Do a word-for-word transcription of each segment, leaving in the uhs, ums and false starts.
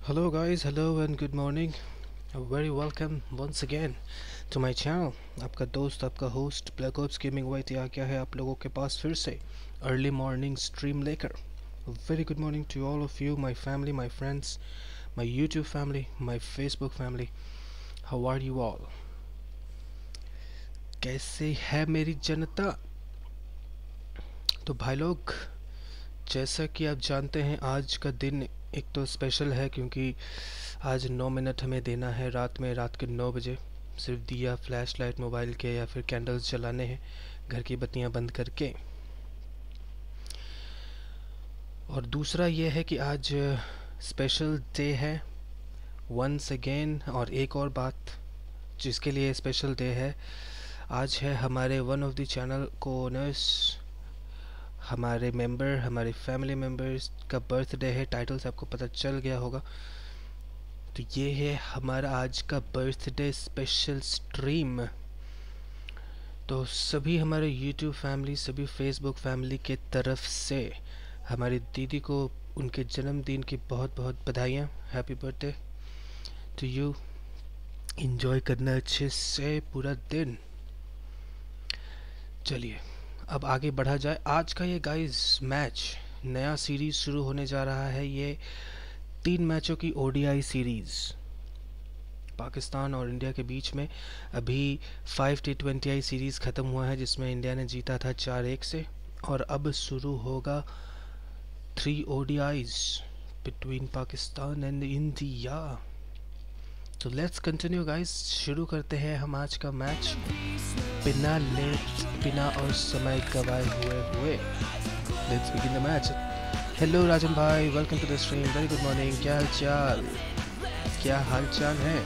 Hello guys, hello and good morning. Very welcome once again to my channel. आपका दोस्त, आपका host black ops gaming white आ गया है आप लोगों के पास फिर से अर्ली मॉर्निंग स्ट्रीम लेकर. Very good morning to all of you, my family, my friends, my YouTube family, my Facebook family. How are you all? कैसे है मेरी जनता? तो भाई लोग, जैसा कि आप जानते हैं आज का दिन एक तो स्पेशल है क्योंकि आज नौ मिनट हमें देना है रात में, रात के नौ बजे सिर्फ दिया, फ्लैश लाइट मोबाइल के या फिर कैंडल्स जलाने हैं घर की बत्तियां बंद करके. और दूसरा ये है कि आज स्पेशल डे है वंस अगेन. और एक और बात जिसके लिए स्पेशल डे है, आज है हमारे वन ऑफ द चैनल को ओनर्स, हमारे मेंबर, हमारे फैमिली मेंबर्स का बर्थडे है. टाइटल से आपको पता चल गया होगा. तो ये है हमारा आज का बर्थडे स्पेशल स्ट्रीम. तो सभी हमारे यूट्यूब फैमिली, सभी फेसबुक फैमिली के तरफ से हमारी दीदी को उनके जन्मदिन की बहुत बहुत बधाइयाँ. Happy birthday to you. Enjoy करना अच्छे से पूरा दिन. चलिए अब आगे बढ़ा जाए. आज का ये गाइस मैच, नया सीरीज़ शुरू होने जा रहा है. ये तीन मैचों की ओडीआई सीरीज़ पाकिस्तान और इंडिया के बीच में. अभी five T twenty I series ख़त्म हुआ है जिसमें इंडिया ने जीता था चार एक से. और अब शुरू होगा three ODIs between Pakistan and India. तो लेट्स कंटिन्यू गाइस. शुरू करते हैं हम आज का मैच बिना लेट बिना और समय गवाए हुए हुए. Let's begin the match. Hello Rajan भाई, welcome to the stream. Very good morning. क्या हाल चाल, क्या हाल चाल है?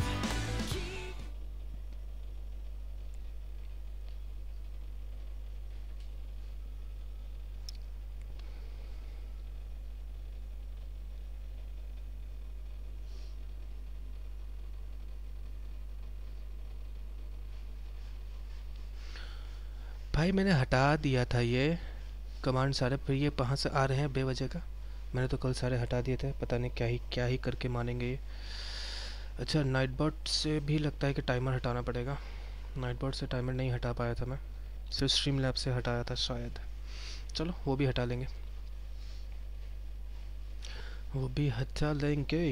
भाई मैंने हटा दिया था ये कमांड सारे, फिर ये कहाँ से आ रहे हैं बेवजह का. मैंने तो कल सारे हटा दिए थे, पता नहीं क्या ही क्या ही करके मानेंगे ये. अच्छा, नाइटबॉट से भी लगता है कि टाइमर हटाना पड़ेगा. नाइटबॉट से टाइमर नहीं हटा पाया था मैं, सिर्फ स्ट्रीम लैब से हटाया था शायद. चलो वो भी हटा लेंगे, वो भी हटा लेंगे.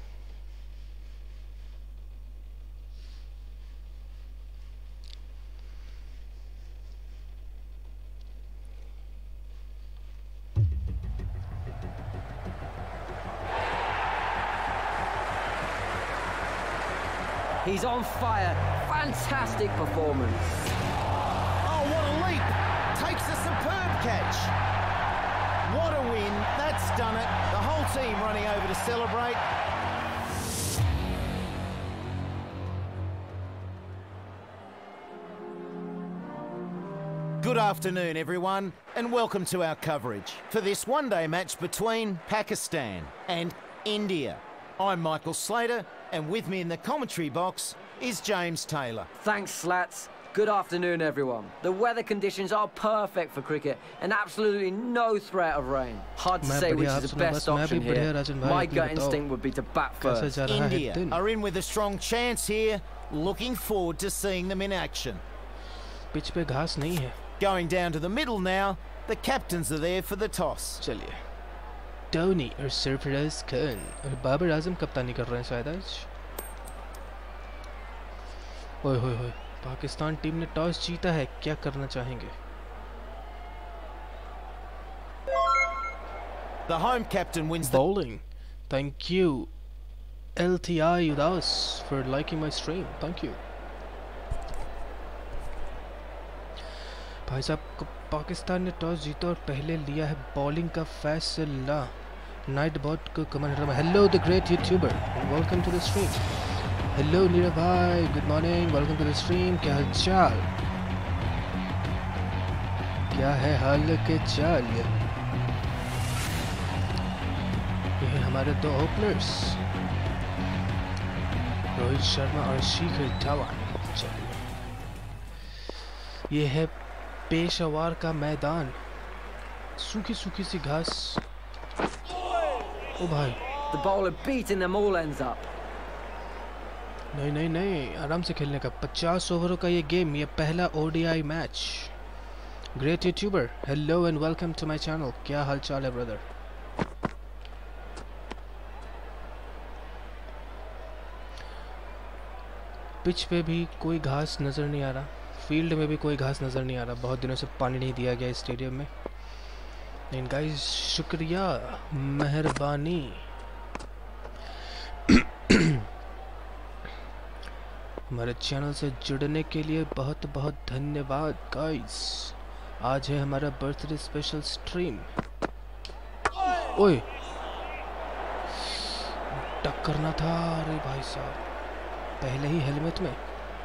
He's on fire. Fantastic performance. Oh, what a leap. Takes a superb catch. What a win. That's done it. The whole team running over to celebrate. Good afternoon, everyone, and welcome to our coverage for this one-day match between Pakistan and India. I'm Michael Slater, and with me in the commentary box is James Taylor. Thanks, Slats. Good afternoon, everyone. The weather conditions are perfect for cricket and absolutely no threat of rain. Hard to say which is the best option here. My gut instinct would be to bat first. India are in with a strong chance here. Looking forward to seeing them in action. Pitch पे घास नहीं है. Going down to the middle now. The captains are there for the toss. चलिए, Tony और सरफराज खान और बाबर आजम कप्तानी कर रहे हैं शायद आज. ओए होए होए, पाकिस्तान टीम ने टॉस जीता है. क्या करना चाहेंगे? The home captain wins the bowling. Thank you L T I Udas for liking my stream. Thank you. भाई साहब, पाकिस्तान ने टॉस जीता और पहले लिया है बॉलिंग का फैसला. नाइट बॉट को comment. Hello the great YouTuber, welcome to the stream. Hello Neerav भाई, good morning, welcome to the stream. क्या हाल चाल, क्या है हाल के चाल? ये है हमारे दो ओपनर्स, रोहित शर्मा और शिखर धवन. चलिए, ये है पेशावर का मैदान. सूखी सूखी सी घास. ओ भाई, The bowler beating them all ends up. नहीं नहीं नहीं आराम से खेलने का। पचास ओवरों का ये गेम, ये पहला ODI match. Great YouTuber, hello and welcome to my channel. क्या हाल चाल है ब्रदर? पिच पे भी कोई घास नज़र नहीं आ रहा, फील्ड में भी कोई घास नज़र नहीं आ रहा। बहुत दिनों से पानी नहीं दिया गया इस स्टेडियम में। लेकिन गाइस शुक्रिया, मेहरबानी। हमारे चैनल से जुड़ने के लिए बहुत बहुत धन्यवाद गाइस। आज है हमारा बर्थडे स्पेशल स्ट्रीम। ओए टक करना था। अरे भाई साहब, पहले ही हेलमेट में।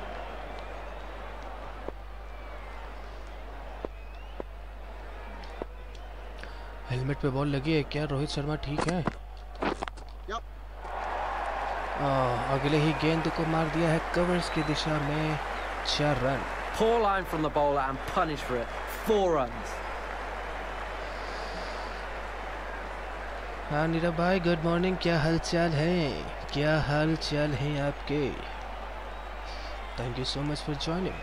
हेलमेट पे बॉल लगी है क्या? रोहित शर्मा ठीक है? आ, अगले ही गेंद को मार दिया है कवर्स की दिशा में। चार run. Poor line from the bowler and punished for it. Four runs. हाँ नीरव भाई, गुड मॉर्निंग। क्या हालचाल है? क्या हाल चाल है आपके? Thank you so much for joining.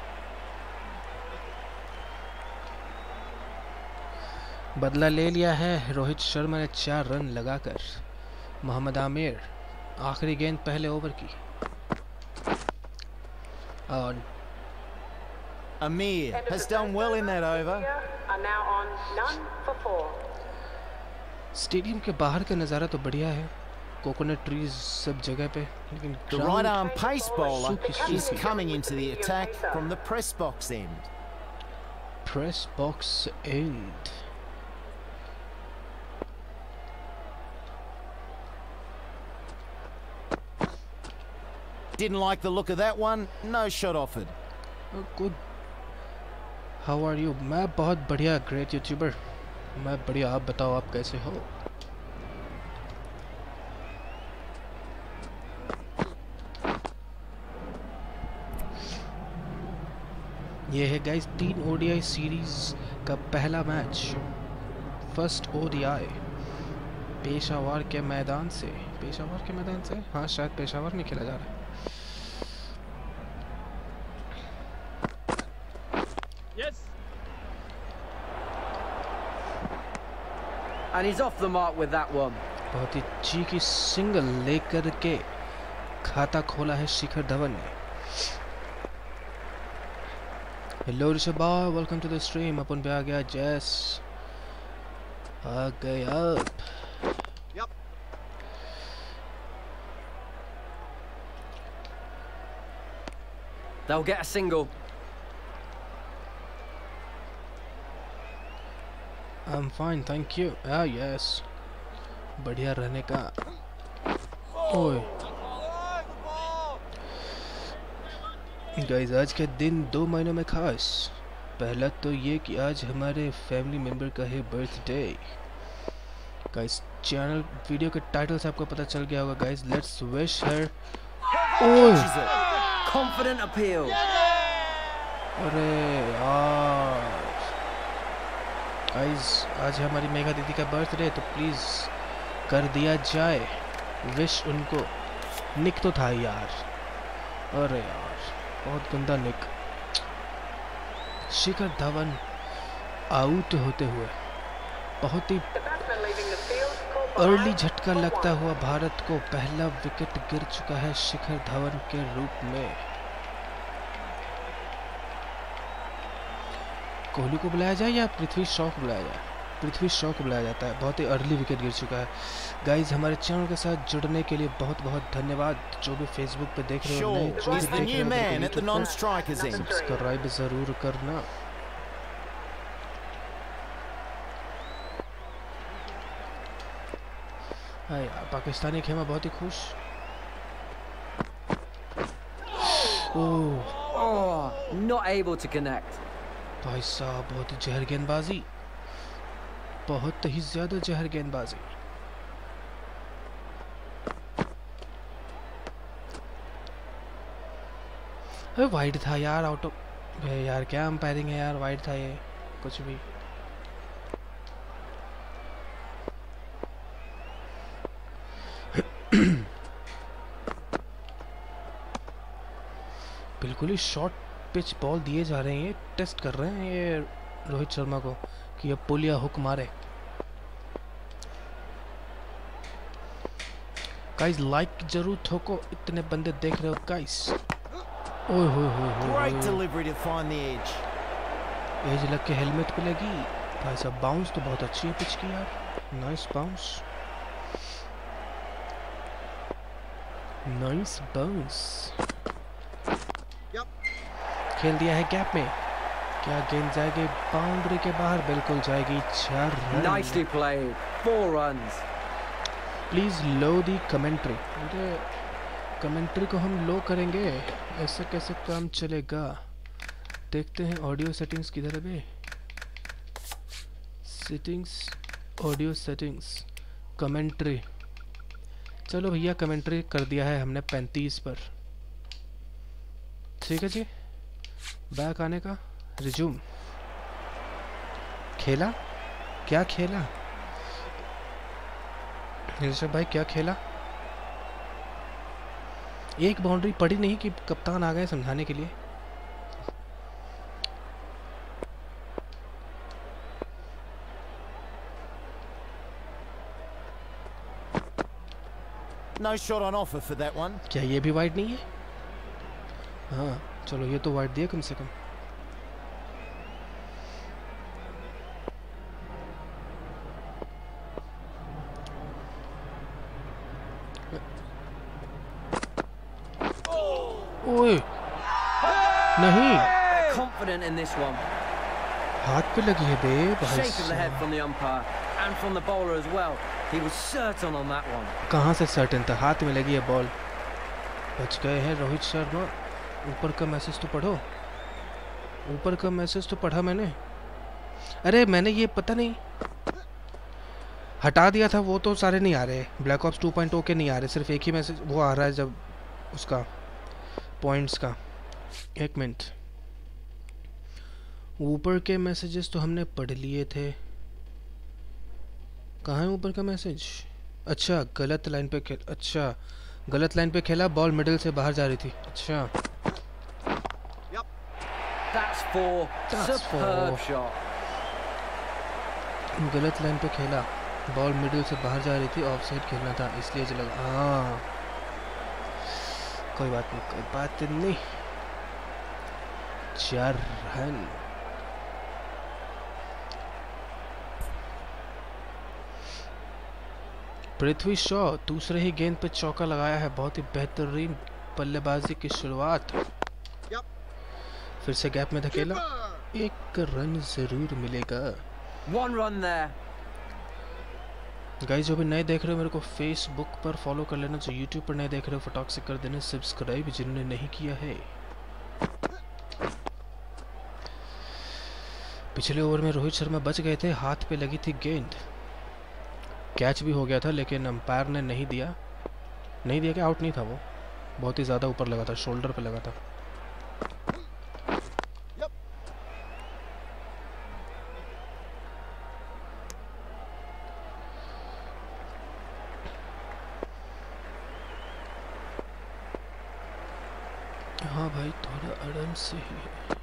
बदला ले लिया है रोहित शर्मा ने चार रन लगाकर। मोहम्मद आमिर, आखिरी गेंद पहले ओवर की। और Amir has done well in that over. Are now on none for four. Stadium के बाहर का नज़ारा तो बढ़िया है, कोकोनट ट्रीज सब जगह पे, लेकिन The right arm pace bowler is coming into the attack from the press box end. Press box end. Didn't like the look of that one. No shot offered. Good. How are you? मैं बहुत बढ़िया, great YouTuber. मैं बढ़िया, आप बताओ आप कैसे हो? ये है गाइस तीन ओडीआई सीरीज का पहला मैच। फर्स्ट ओडीआई पेशावर के मैदान से। पेशावर के मैदान से हाँ, शायद पेशावर में खेला जा रहा है। And he's off the mark with that one. बहुत ही चीकी सिंगल लेकर के खाता खोला है शिखर धवन ने। हेलो ऋषभ भाई, वेलकम टू द स्ट्रीम। अपन पे आ गया जैस, आ गया। Yep. They'll get a single. I'm fine, thank you. Ah yes, बढ़िया रहने का। ओए गाइस, आज के दिन दो महीनों में खास। पहला तो ये कि आज हमारे फैमिली मेंबर का है बर्थडे। गाइस चैनल वीडियो के टाइटल से आपको पता चल गया होगा गाइस। Let's wish her. ओए कॉन्फिडेंट अपील। अरे यार गाइस, आज हमारी मेघा दीदी का बर्थडे, तो प्लीज़ कर दिया जाए विश उनको। निक तो था यार, अरे यार बहुत गंदा निक। शिखर धवन आउट होते हुए बहुत ही अर्ली झटका लगता हुआ भारत को पहला विकेट गिर चुका है शिखर धवन के रूप में। कोहली को बुलाया जाए या पृथ्वी शॉ को बुलाया जाए? पृथ्वी शॉ को बुलाया जाता है, बहुत ही अर्ली विकेट गिर चुका है। गाइज हमारे चैनल के साथ जुड़ने के लिए बहुत बहुत धन्यवाद। जो भी फेसबुक पे देख रहे हो, जो भी देख रहे हो, सब्सक्राइब जरूर करना। हाँ यार, पाकिस्तानी खेमा बहुत ही खुश। ओह, Oh, not able to connect. भाई साहब बहुत ही जहर गेंदबाजी, बहुत ही ज्यादा जहर गेंदबाजी। अरे वाइड था यार, आउट ऑफ यार, क्या अंपायरिंग है यार, वाइड था ये कुछ भी। बिल्कुल ही शॉर्ट पिच बॉल दिए जा रहे हैं। ये टेस्ट कर रहे हैं ये रोहित शर्मा को कि अब पुल या हुक मारे। गाइस लाइक जरूर ठोको, इतने बंदे देख रहे हो गाइस। ओए होए होए होए, एज लग के हेलमेट पे लगी भाई साहब। बाउंस तो बहुत अच्छी है पिच की यार, नाइस बाउंस, नाइस बाउंस। खेल दिया है गैप में, क्या गेंद जाएगी बाउंड्री के बाहर? बिल्कुल जाएगी, चार run. Nicely played, four runs. Please लो दी कमेंट्री। अरे कमेंट्री को हम लो करेंगे, ऐसे कैसे काम चलेगा? देखते हैं ऑडियो सेटिंग्स किधर है बे? Settings, audio settings, commentary. चलो भैया कमेंट्री कर दिया है हमने पैंतीस पर। ठीक है जी, बैक आने का, रिज्यूम। खेला क्या खेला ऋषभ भाई, क्या खेला? एक बाउंड्री पड़ी नहीं कि कप्तान आ गए समझाने के लिए। No shot on offer for that one. क्या ये भी वाइड नहीं है? हाँ चलो, ये तो वाइड दिया कम से कम। ओए नहीं, confident in this one. हाथ पे लगी है बे भाई। Shake of the head from the umpire and from the bowler as well. He was certain on that one. कहाँ से सर्टेन था? हाथ में लगी है बॉल, बच गए हैं रोहित शर्मा। ऊपर का मैसेज तो पढ़ो, ऊपर का मैसेज तो पढ़ा मैंने। अरे मैंने ये पता नहीं हटा दिया था, वो तो सारे नहीं आ रहे। Black ops two point O के नहीं आ रहे, सिर्फ एक ही मैसेज वो आ रहा है जब उसका पॉइंट्स का। एक मिनट, ऊपर के मैसेजेस तो हमने पढ़ लिए थे। कहाँ है ऊपर का मैसेज? अच्छा गलत लाइन पे खेल, अच्छा गलत लाइन पे खेला, बॉल मिडिल से बाहर जा रही थी। अच्छा That's four. That's Superb four. shot. गलत लाइन पे खेला, बॉल मिडिल से बाहर जा रही थी, ऑफ साइड खेलना था इसलिए चला। हाँ कोई बात नहीं, कोई बात नहीं। चार रन। पृथ्वी शॉ दूसरे ही गेंद पे चौका लगाया है, बहुत ही बेहतरीन बल्लेबाजी की शुरुआत। फिर से गैप में धकेला, एक रन जरूर मिलेगा। One run there. गाइस जो भी नए देख रहे हो मेरे को फेसबुक पर फॉलो कर लेना, जो यूट्यूब पर नए देख रहे हो फटाक से कर देना सब्सक्राइब जिन्होंने नहीं किया है। पिछले ओवर में रोहित शर्मा बच गए थे, हाथ पे लगी थी गेंद, कैच भी हो गया था लेकिन अंपायर ने नहीं दिया। नहीं दिया कि आउट नहीं था, वो बहुत ही ज़्यादा ऊपर लगा था, शोल्डर पे लगा था। हाँ भाई थोड़ा आराम से ही।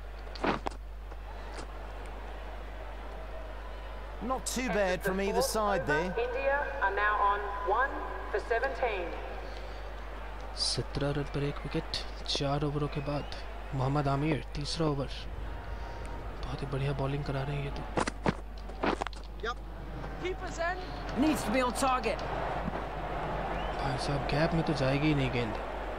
Not too bad from either side there. India are now on one for seventeen. सत्रह रन पर एक विकेट, चार ओवरों के बाद। मोहम्मद आमिर तीसरा ओवर, बहुत ही बढ़िया बॉलिंग करा रहे हैं ये तो। Keeper's end. Needs to be on target. भाई साहब गैप में तो जाएगी ही नहीं गेंद।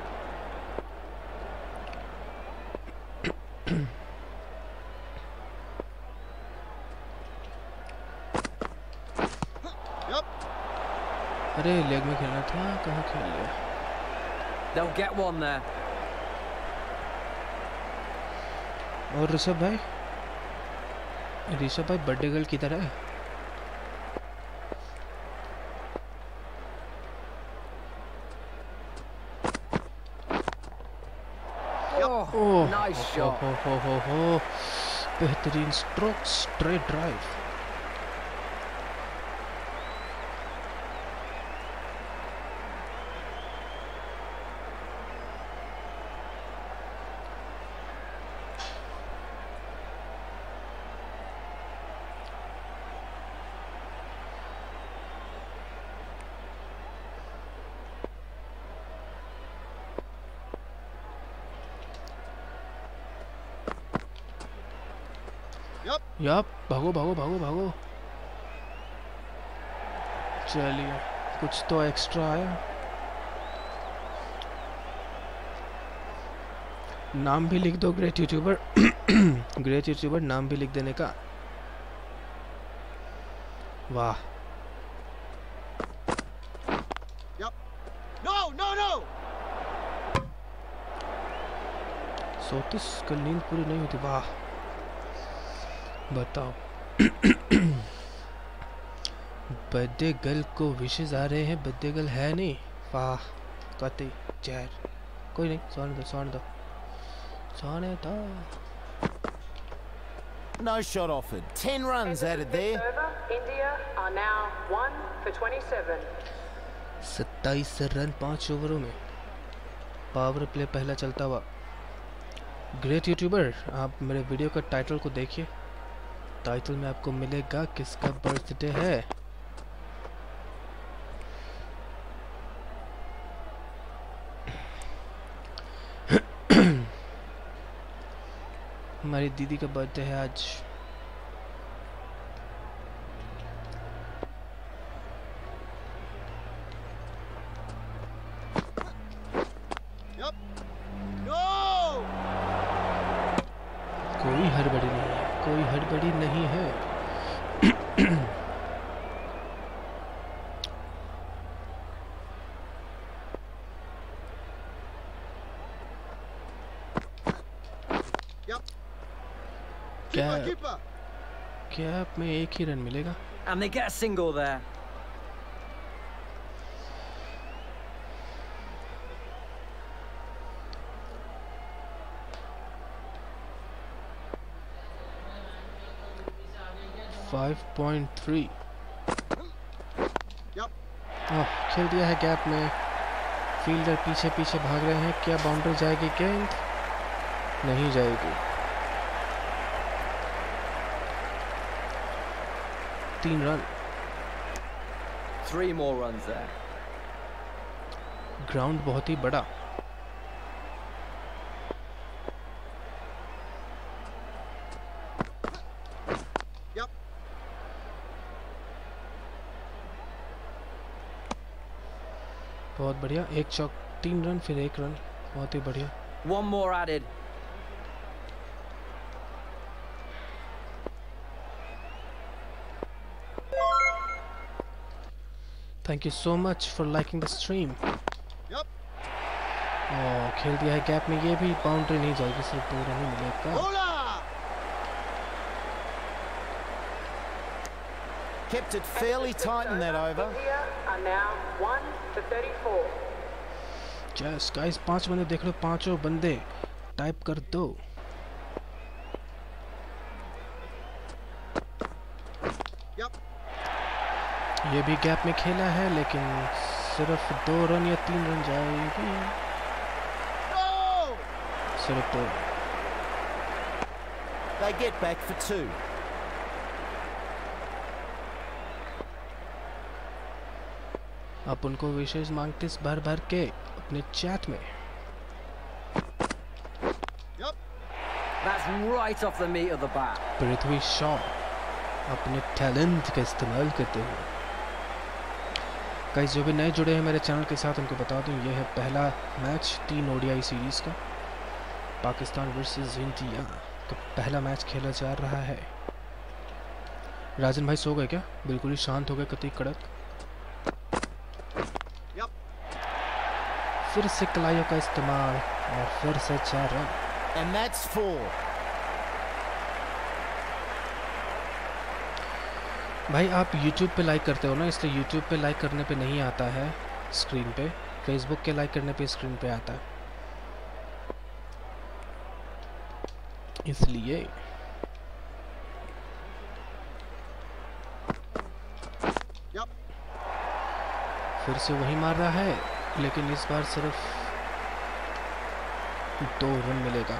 अरे लेग में खेलना था, कहाँ खेल लिया। They'll get one there. और ऋषभ भाई, ऋषभ भाई बर्थडे गर्ल किधर है? Oh, ओह nice हो shot. हो हो हो हो, बेहतरीन स्ट्रोक, स्ट्रेट ड्राइव। यप, भागो भागो भागो भागो। चलिए, कुछ तो एक्स्ट्रा आया। नाम भी लिख दो ग्रेट यूट्यूबर। ग्रेट यूट्यूबर नाम भी लिख देने का। वाह। सोतीस कल नींद पूरी नहीं होती। वाह, बताओ। बर्थडे गर्ल को विशेष आ रहे हैं, बर्थडे गर्ल है नहीं। वाह कति जहर। कोई नहीं, सोने दो सोने दो सोने दो। No shot offered. Ten runs added there. India are now one for twenty-seven. सत्ताईस रन पाँच ओवरों में। पावर प्ले पहला चलता हुआ। ग्रेट यूट्यूबर, आप मेरे वीडियो का टाइटल को देखिए। टाइटल में आपको मिलेगा किसका बर्थडे है। हमारी दीदी का बर्थडे है आज। कोई हड़बड़ी नहीं है, कोई हड़बड़ी नहीं है। क्या कैप में एक ही रन मिलेगा। And they get a single there. Five point three. ओह, खेल दिया है गैप में। फील्डर पीछे पीछे भाग रहे हैं। क्या बाउंड्री जाएगी? गेंद नहीं जाएगी। तीन run. Three more runs there. Ground बहुत ही बड़ा। बहुत बढ़िया। एक चौक, तीन रन, फिर एक रन। बहुत ही बढ़िया। One more added. Thank you so much for liking the stream. Yep. ओह, खेल दिया है गैप में। ये भी बाउंड्री नहीं जाएगी, सिर्फ दो रन ही मिलेगा। Kept it fairly tight in that over. India are now one for thirty-four. Yes, guys, पांच बंदे देख लो, पांचों बंदे टाइप कर दो। Yep. ये भी गैप में खेला है, लेकिन सिर्फ दो रन या तीन रन जाएगी। No! सिर्फ दो। They get back for two. आप उनको विशेष मांगते भर भर के अपने चैट में। Yep. That's right off the meat of the bat. Prithvi Shaw अपने टैलेंट का इस्तेमाल करते हुए। गाइस, जो भी नए जुड़े हैं मेरे चैनल के साथ, उनको बता दूं, ये है पहला मैच तीन ओडीआई सीरीज का। पाकिस्तान वर्सेस इंडिया का पहला मैच खेला जा रहा है। राजन भाई सो गए क्या? बिल्कुल ही शांत हो गए, कतई कड़क। फिर से कलाइयों का इस्तेमाल और फिर से चार रन। And that's four. भाई, आप YouTube पे लाइक करते हो ना, इसलिए YouTube पे लाइक करने पे नहीं आता है स्क्रीन पे। Facebook के लाइक करने पे स्क्रीन पे आता है, इसलिए। Yep. फिर से वही मार रहा है, लेकिन इस बार सिर्फ दो रन मिलेगा।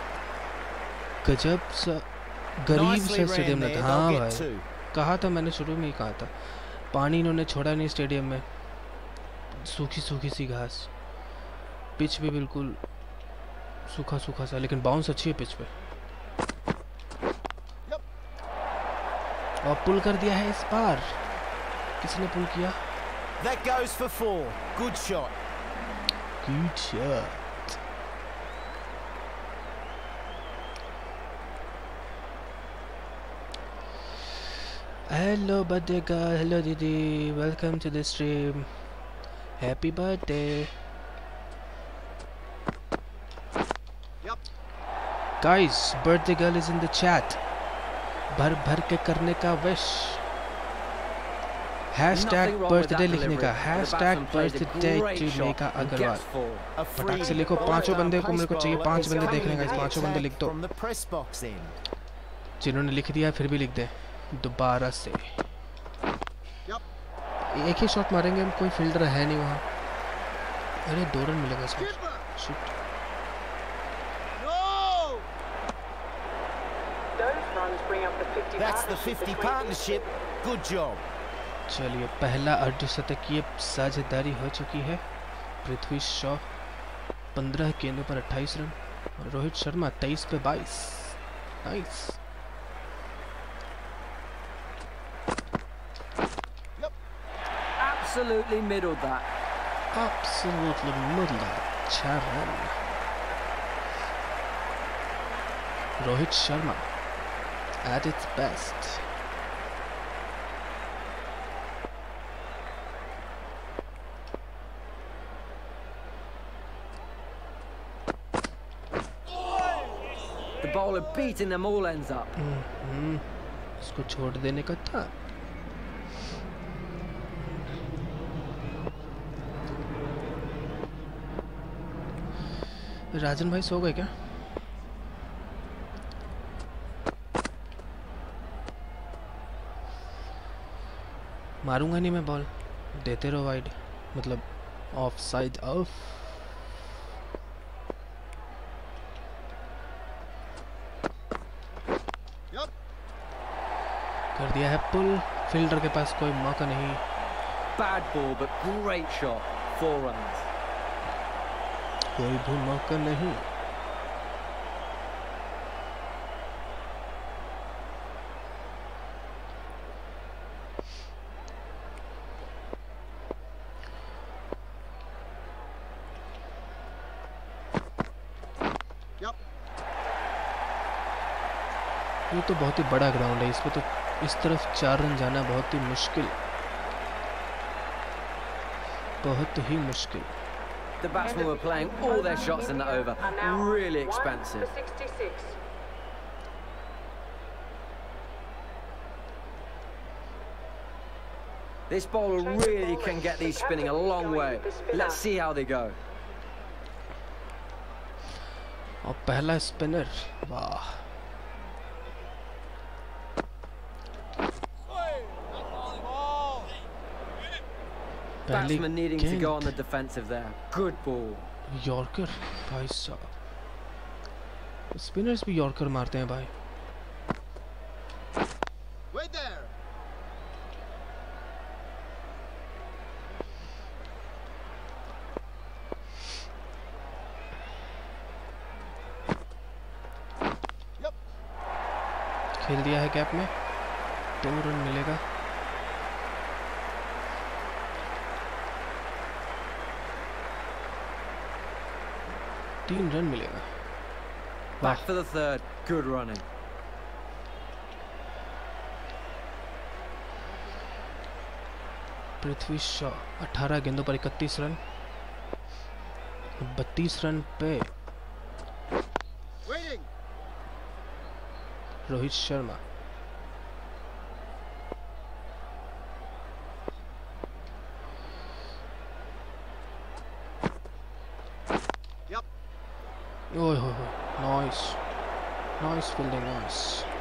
गजब सा गरीब सा स्टेडियम में। हाँ भाई, कहा था मैंने, शुरू में ही कहा था। पानी इन्होंने छोड़ा नहीं स्टेडियम में। सूखी सूखी सी घास, पिच भी बिल्कुल सूखा सूखा सा, लेकिन बाउंस अच्छी है पिच पे। और पुल कर दिया है इस बार। किसने पुल किया? That goes for four. Good shot. Good shot. Hello birthday girl, hello Didi, welcome to the stream. Happy birthday. Yep. Guys, birthday girl is in the chat. भर भर के करने का wish. Hashtag birthday लिखने का, hashtag birthday to Megha Agarwal. फटाक से लिखो, पांचों बंदे को मेरे को चाहिए, पांच बंदे देखने का, पांचों बंदे लिख दो। जिन्होंने लिख दिया फिर भी लिख दे दोबारा से। एक ही शॉट मारेंगे हम, कोई फील्डर है नहीं वहाँ। अरे दो रन मिलेगा इसको। Shit. That's the fifty partnership. Good job. चलिए, पहला अर्धशतकीय साझेदारी हो चुकी है। पृथ्वी शॉ पंद्रह गेंदों पर अट्ठाईस रन और रोहित शर्मा तेईस पे बाईस। Nice. Absolutely middled that. Absolutely middled that. अच्छा run. Rohit Sharma at its best. The bowler beating them all ends up. हम्म, इसको छोड़ देने का था। राजन भाई सो गए क्या? मारूंगा नहीं मैं बॉल, देते रहो वाइड, मतलब ऑफ साइड ऑफ। कर दिया है पुल, फील्डर के पास कोई मौका नहीं। Bad ball but great shot. Four runs. कोई भी मौका नहीं। ये तो बहुत ही बड़ा ग्राउंड है, इसमें तो इस तरफ चार रन जाना बहुत ही मुश्किल, बहुत ही मुश्किल। The batsmen were playing all their shots in that over. Really expensive. This bowler really can get these spinning a long way. Let's see how they go. और पहला स्पिनर, वाह। Batsman needing to go on the defensive there. Good ball. Yorker भाई साहब, spinners भी yorker मारते हैं भाई। Wait there. Yep. खेल दिया है गैप में, दो रन मिलेगा। तीन रन मिलेगा। Back for the third. Good running. Prithvi Shaw अठारह गेंदों पर इकतीस रन, बत्तीस रन पे रोहित शर्मा। ओए हो हो, nice nice fielding, nice.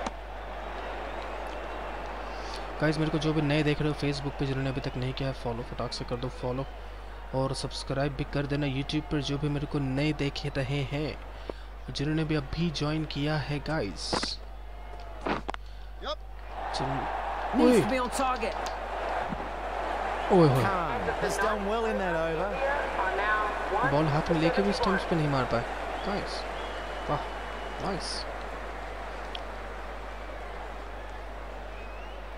Guys, मेरे को जो भी नए देख रहे हो फेसबुक पे, जिन्होंने अभी तक नहीं किया है फॉलो, फटाक से कर दो फॉलो और सब्सक्राइब भी कर देना। यूट्यूब पर जो भी मेरे को नए देख रहे हैं, जिन्होंने भी अभी ज्वाइन किया है गाइस। ओए ओए हो, बॉल हाथ में लेके भी स्टंप्स पे नहीं मार पाए गाइस। वाह, नाइस।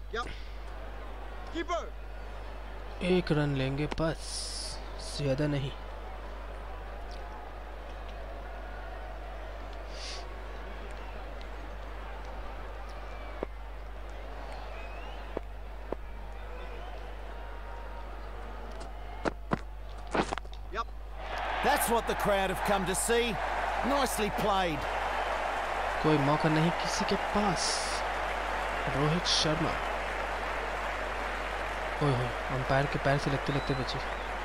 एक रन लेंगे बस, ज्यादा नहीं। That's what the crowd have come to see. Nicely played. कोई मौका नहीं किसी के पास। रोहित शर्मा, ओए होए, अंपायर के पैर से लगते लगते बचे।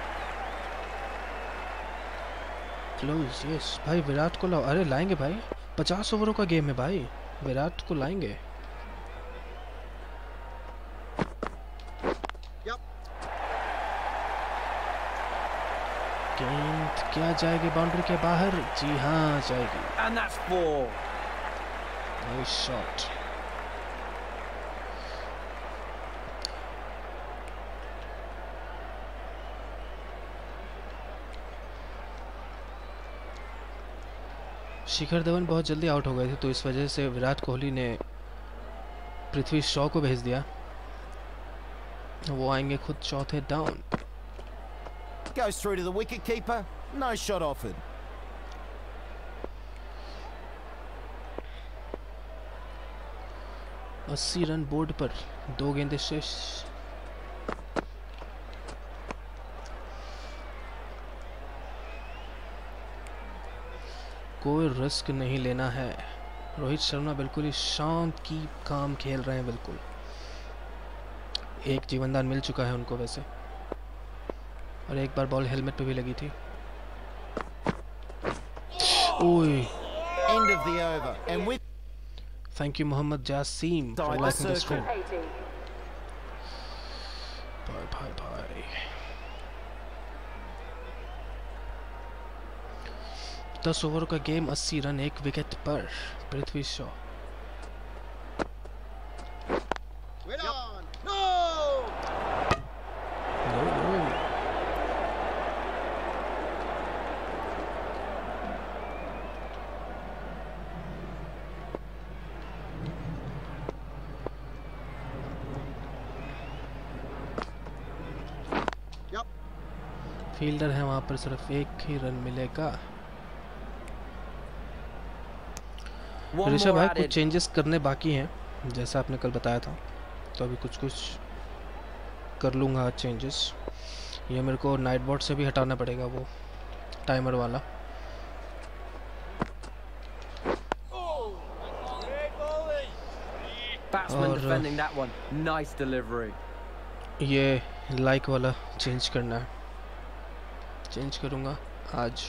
क्लोज, यस भाई, विराट को लाओ। अरे लाएंगे भाई, पचास ओवरों का गेम है भाई, विराट को लाएंगे। गेंद क्या जाएगी बाउंड्री के बाहर? जी हाँ जाएगी। And that's four. Nice shot. Shikhar Dhawan बहुत जल्दी आउट हो गए थे, तो इस वजह से विराट कोहली ने पृथ्वी शॉ को भेज दिया। वो आएंगे खुद चौथे डाउन। Goes through to the wicket keeper. No shot offered. अस्सी रन बोर्ड पर, दो गेंदें शेष। कोई रिस्क नहीं लेना है। रोहित शर्मा बिल्कुल ही शांत की काम खेल रहे हैं बिल्कुल। एक जीवनदान मिल चुका है उनको वैसे, और एक बार बॉल हेलमेट पे भी लगी थी। ओए, end of the over and with thank you Mohammad Jasim for liking the stream. Bye bye bye. दस ओवर का गेम, अस्सी रन, एक विकेट पर पृथ्वी शॉ। फील्डर है वहां पर, सिर्फ एक ही रन मिलेगा। ऋषभ भाई, कुछ चेंजेस करने बाकी हैं जैसा आपने कल बताया था, तो अभी कुछ कुछ कर लूँगा चेंजेस। ये मेरे को नाइट बोर्ड से भी हटाना पड़ेगा, वो टाइमर वाला। और ये लाइक वाला चेंज करना है, चेंज करूँगा आज।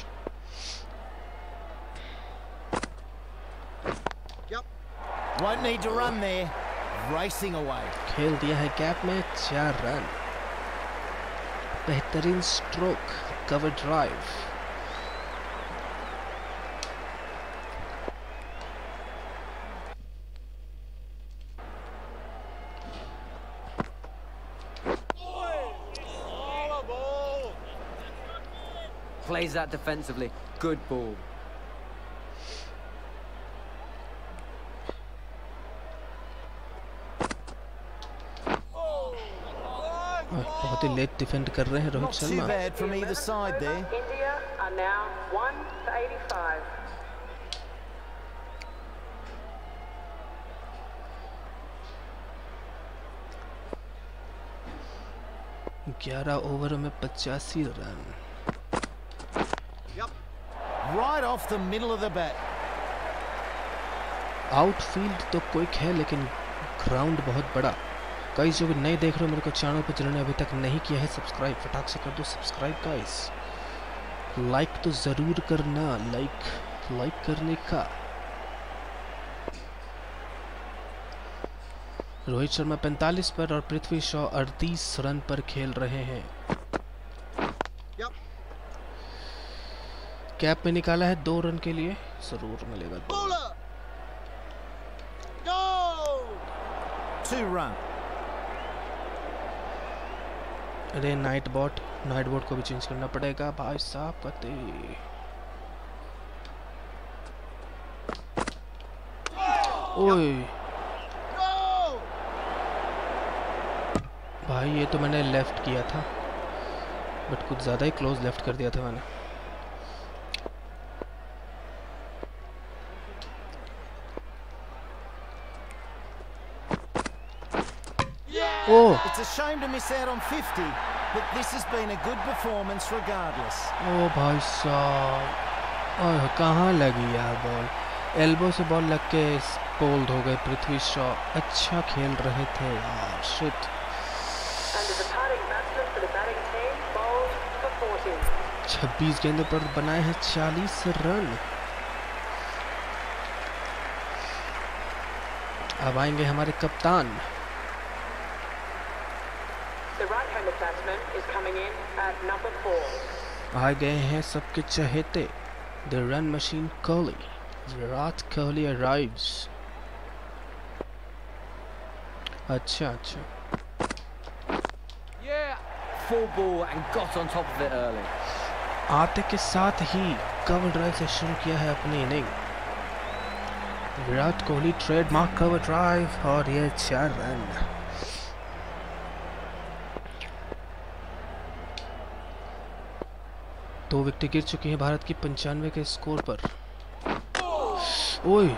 Won't need to run there. Racing away. खेल दिया है गैप में चार रन। बेहतरीन stroke, cover drive. Plays that defensively. Good ball. बहुत ही लेट डिफेंड कर रहे हैं Rohit Sharma. Not too bad from either side there. India are now one for eighty-five. ग्यारह ओवर में पचासी run. Right off the middle of the bat. Outfield तो quick है, लेकिन ग्राउंड बहुत बड़ा। गाइस, जो भी नए देख रहे हो मेरे को चैनल पर, जिन्होंने अभी तक नहीं किया है सब्सक्राइब, फटाक से कर दो सब्सक्राइब गाइस। लाइक तो ज़रूर करना, लाइक लाइक करने का। रोहित शर्मा पैंतालीस पर और पृथ्वी शॉ अड़तीस रन पर खेल रहे हैं। कैप में निकाला है दो रन के लिए, जरूर मिलेगा दो। Two run. अरे नाइट बोट, नाइट बोट को भी चेंज करना पड़ेगा भाई साहब। कते ओए, भाई ये तो मैंने लेफ्ट किया था, बट कुछ ज़्यादा ही क्लोज लेफ्ट कर दिया था मैंने। Oh. It's a shame to miss out on fifty, but this has been a good performance regardless. Oh भाई साहब, ओह कहाँ लगी यार बॉल, एल्बो से बॉल लग के बोल्ड हो गए पृथ्वी शॉ। अच्छा खेल रहे थे यार, शिट। छब्बीस गेंदों पर बनाए हैं चालीस रन। अब आएंगे हमारे कप्तान। आ गए हैं सबके चहेते, the run machine Kohli, Virat Kohli arrives. अच्छा अच्छा, full ball and got on top of it early. आते के साथ ही कवर ड्राइव से शुरू किया है अपनी inning. Virat Kohli trademark cover drive और ये चार रन। दो विकेट गिर चुकी हैं भारत की पंचानवे के स्कोर पर। ओए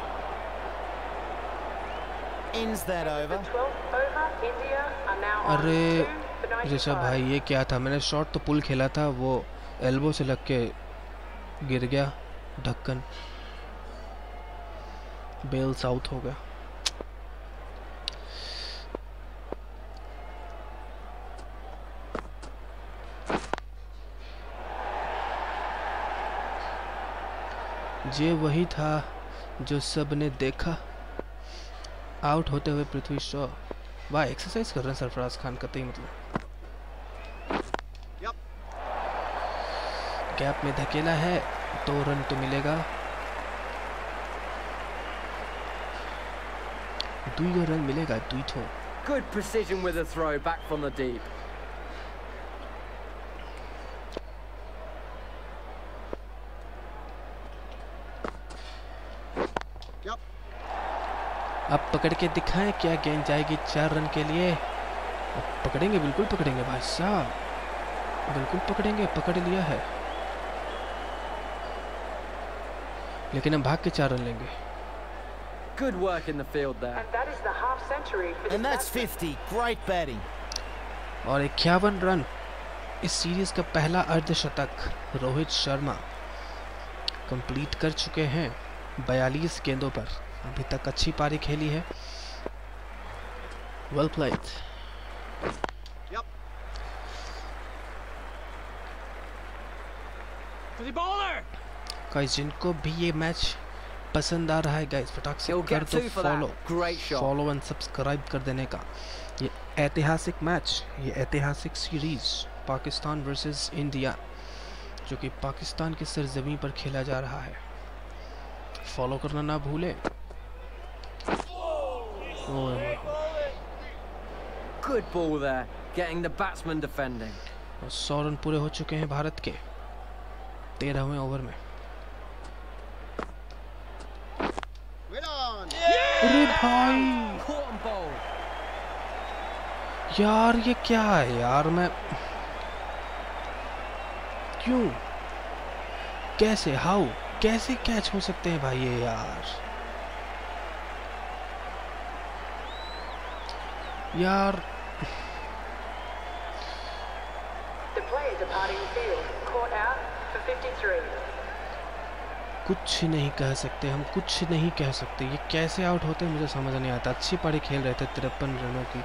अरे ऋषभ भाई, ये क्या था? मैंने शॉट तो पुल खेला था, वो एल्बो से लग के गिर गया ढक्कन, बेल्स आउट हो गया। ये वही था जो सबने देखा, आउट होते हुए पृथ्वी शॉ। वाह, एक्सरसाइज कर रहे हैं सरफराज खान कतई, मतलब गैप में धकेला है, दो रन तो मिलेगा। दुई रन मिलेगा, दुई ठो। Good precision with a throw back from the deep. अब पकड़ के दिखाएं क्या गेंद जाएगी चार रन के लिए। अब पकड़ेंगे, बिल्कुल पकड़ेंगे भाई साहब, बिल्कुल पकड़ेंगे, पकड़ लिया है, लेकिन हम भाग के चार रन लेंगे। Good work in the field there. And that is the half century for And that's fifty. Great batting. और इक्यावन रन, इस सीरीज का पहला अर्धशतक रोहित शर्मा कंप्लीट कर चुके हैं बयालीस गेंदों पर। अभी तक अच्छी पारी खेली है। Well played. गाइस, जिनको भी ये मैच पसंद आ रहा है गाइस, फटाक से कर दो फॉलो, फॉलो एंड सब्सक्राइब कर देने का। ये ऐतिहासिक मैच, ये ऐतिहासिक सीरीज पाकिस्तान वर्सेस इंडिया, जो कि पाकिस्तान की सरजमीं पर खेला जा रहा है, फॉलो करना ना भूलें। Good ball there, getting the batsman defending. सौ रन पूरे हो चुके हैं भारत के तेरहवें ओवर में। अरे भाई यार, ये क्या है यार? मैं क्यों, कैसे, हाउ, कैसे कैच हो सकते हैं भाई ये यार? यार कुछ नहीं कह सकते हम, कुछ नहीं कह सकते। ये कैसे आउट होते हैं मुझे समझ नहीं आता। अच्छी पारी खेल रहे थे, तिरपन रनों की।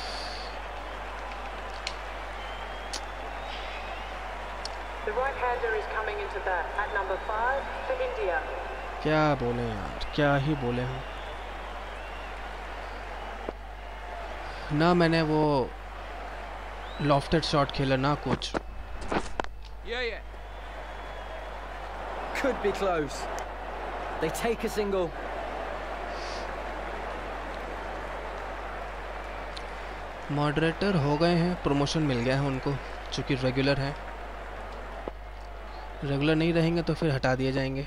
क्या बोले यार, क्या ही बोले हम। ना मैंने वो लॉफ्टेड शॉट खेला ना कुछ। Yeah, yeah. Could be close. They take a single. Moderator हो गए हैं, प्रमोशन मिल गया है उनको, चूंकि रेगुलर हैं। रेगुलर नहीं रहेंगे तो फिर हटा दिए जाएंगे।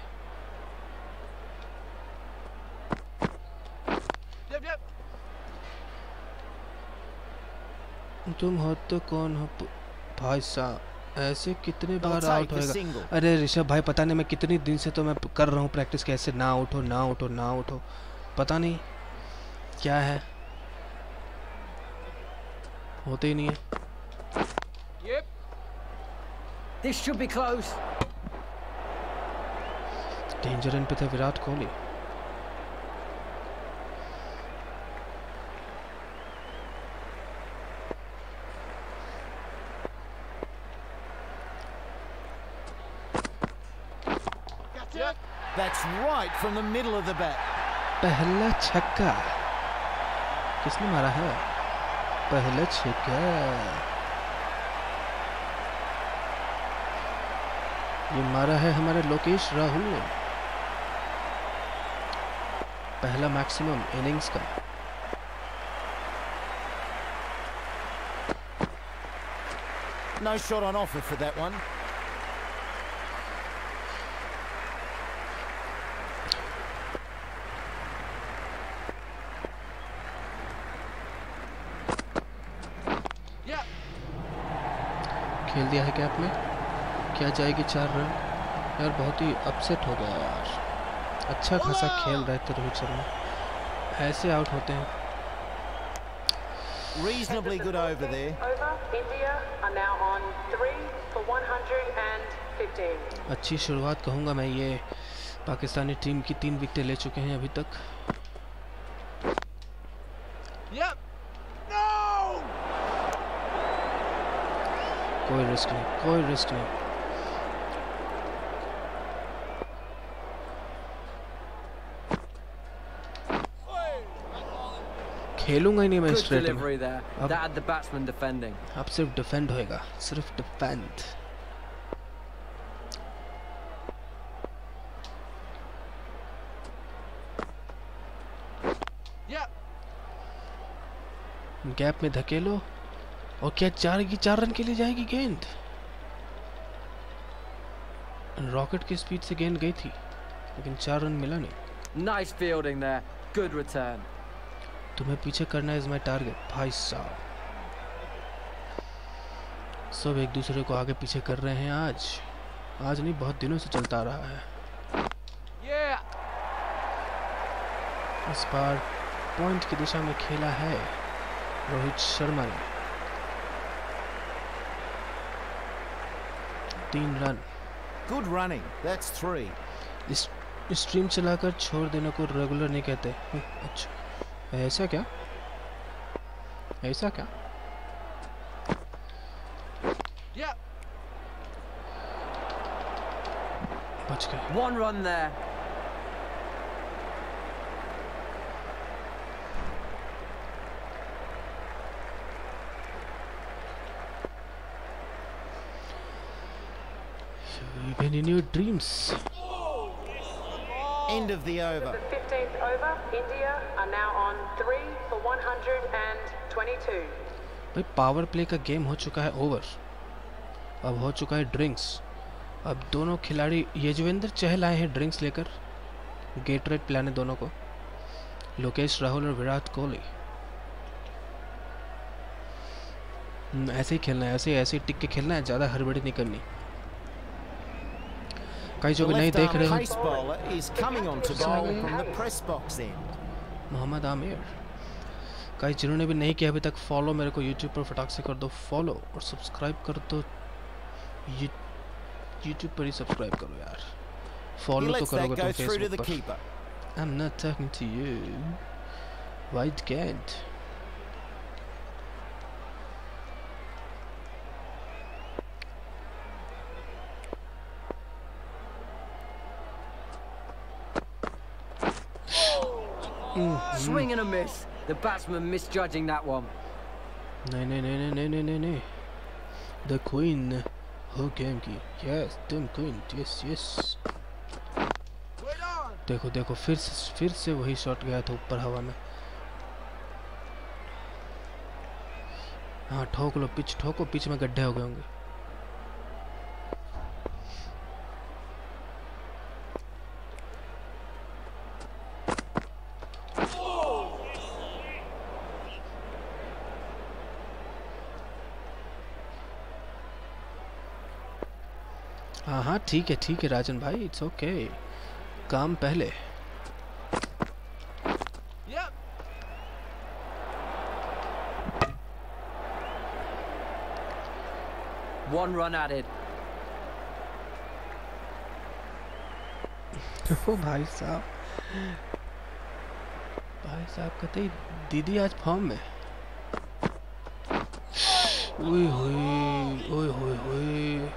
तुम हो तो कौन हो भाई साहब? ऐसे कितने बार आउट होएगा? अरे ऋषभ भाई पता नहीं, मैं कितनी दिन से तो मैं कर रहा हूँ प्रैक्टिस, कैसे ना उठो ना उठो ना उठो, पता नहीं क्या है, होते ही नहीं है। Yep. This should be close. Danger end पे थे Virat Kohli. That's right from the middle of the bat. पहला छक्का किसने मारा है? पहला छक्का ये मारा है हमारे लोकेश राहुल ने, पहला मैक्सिमम इनिंग्स का। No shot on offer for that one. खेल दिया है कैप में, क्या जाएगी चार रन? यार बहुत ही अपसेट हो गया यार, अच्छा खासा खेल रहे थे रोहित शर्मा, ऐसे आउट होते हैं। Reasonably good over there. Over, India are now on three for one hundred fifteen. अच्छी शुरुआत कहूँगा मैं, ये पाकिस्तानी टीम की तीन विकेटें ले चुके हैं अभी तक। Yep. No! कोई रिस्क नहीं, कोई रिस्क नहीं। खेलूंगा ही नहीं मैं स्ट्रेट में। अब, अब सिर्फ डिफेंड होएगा, सिर्फ डिफेंड। गैप में धकेलो, और क्या चार की चार रन के लिए जाएगी गेंद? रॉकेट की स्पीड से गेंद गई थी, लेकिन चार रन मिला नहीं। Nice fielding there, good return. तुम्हें पीछे करना इज माय टारगेट भाई साहब। सब एक दूसरे को आगे पीछे कर रहे हैं आज, आज नहीं बहुत दिनों से चलता आ रहा है। yeah. इस बार पॉइंट की दिशा में खेला है रोहित शर्मा ने, तीन run. Good running, that's three. इस स्ट्रीम चलाकर छोड़ देने को रेगुलर नहीं कहते। अच्छा ऐसा क्या, ऐसा क्या? Yeah. बच गए। One run there. Any new dreams? End of the over. The fifteenth over, India are now on three for one hundred twenty-two. भाई पावर प्ले का गेम हो चुका है ओवर, अब हो चुका है ड्रिंक्स। अब दोनों खिलाड़ी यजुवेंद्र चहल आए हैं ड्रिंक्स लेकर, गेटरेड पिलाने दोनों को, लोकेश राहुल और विराट कोहली। ऐसे ही खेलना है, ऐसे ऐसे टिक के खेलना है, ज़्यादा हड़बड़ी नहीं करनी। कई जो भी नहीं देख रहे हो, मोहम्मद आमिर, कई जिन्होंने भी नहीं किया अभी तक फॉलो मेरे को यूट्यूब पर फटाक से कर दो फॉलो, और सब्सक्राइब कर दो, यूट्यूब पर ही सब्सक्राइब करो यार, फॉलो तो करोगे तुम फेसबुक पर। I'm not talking to you. Wide can't. Mm-hmm. Swing and a miss. The batsman misjudging that one. नहीं नहीं नहीं नहीं नहीं नहीं नहीं The queen हो गेम की। Yes, तुम queen. Yes yes. देखो देखो फिर से फिर से वही शॉट गया था ऊपर हवा में। हाँ ठोक लो, पिच ठोको, पिच में गड्ढे हो गए होंगे। हाँ हाँ ठीक है ठीक है राजन भाई, इट्स ओके, काम पहले। One run added. ओ भाई साहब, भाई साहब कहते ही दीदी आज फॉर्म में। ओए होए ओए होए होए,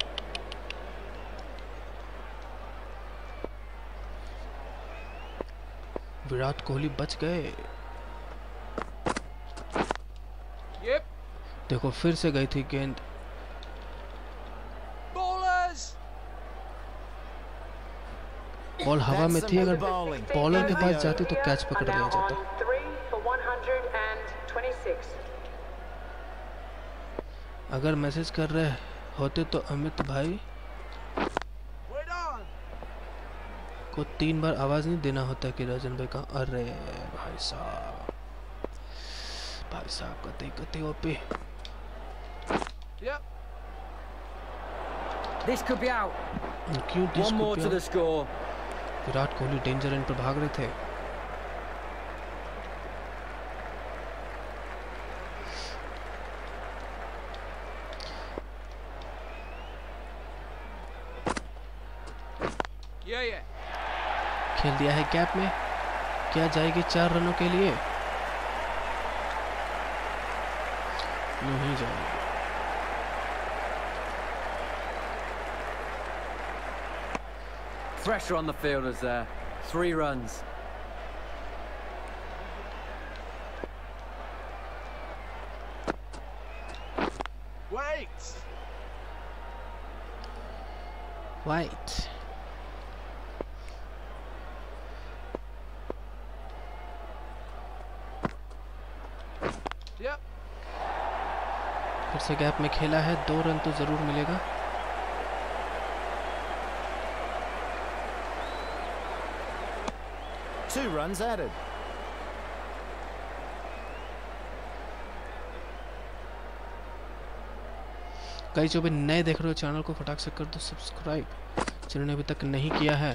विराट कोहली बच गए। yep. देखो फिर से गई थी गेंद। बॉल हवा में थी, अगर बॉलर के पास जाती तो कैच पकड़ लिया जाता। अगर मैसेज कर रहे होते तो अमित भाई को तीन बार आवाज नहीं देना होता कि राजन भाई का। अरे भाई साहब, भाई साहब कते कते OP. This could be out. क्यों One more to the score. Virat Kohli danger end पर भाग रहे थे। Yeah, yeah. खेल दिया है गैप में, क्या जाएगी चार रनों के लिए? नहीं जाएगी। Pressure on the fielders there. Three runs. Wait. Wait. Yep. फिर से गैप में खेला है, दो रन तो जरूर मिलेगा। Two runs added. कई जो भी नए देख रहे हो चैनल को फटाक से कर दो सब्सक्राइब, चैनल ने अभी तक नहीं किया है।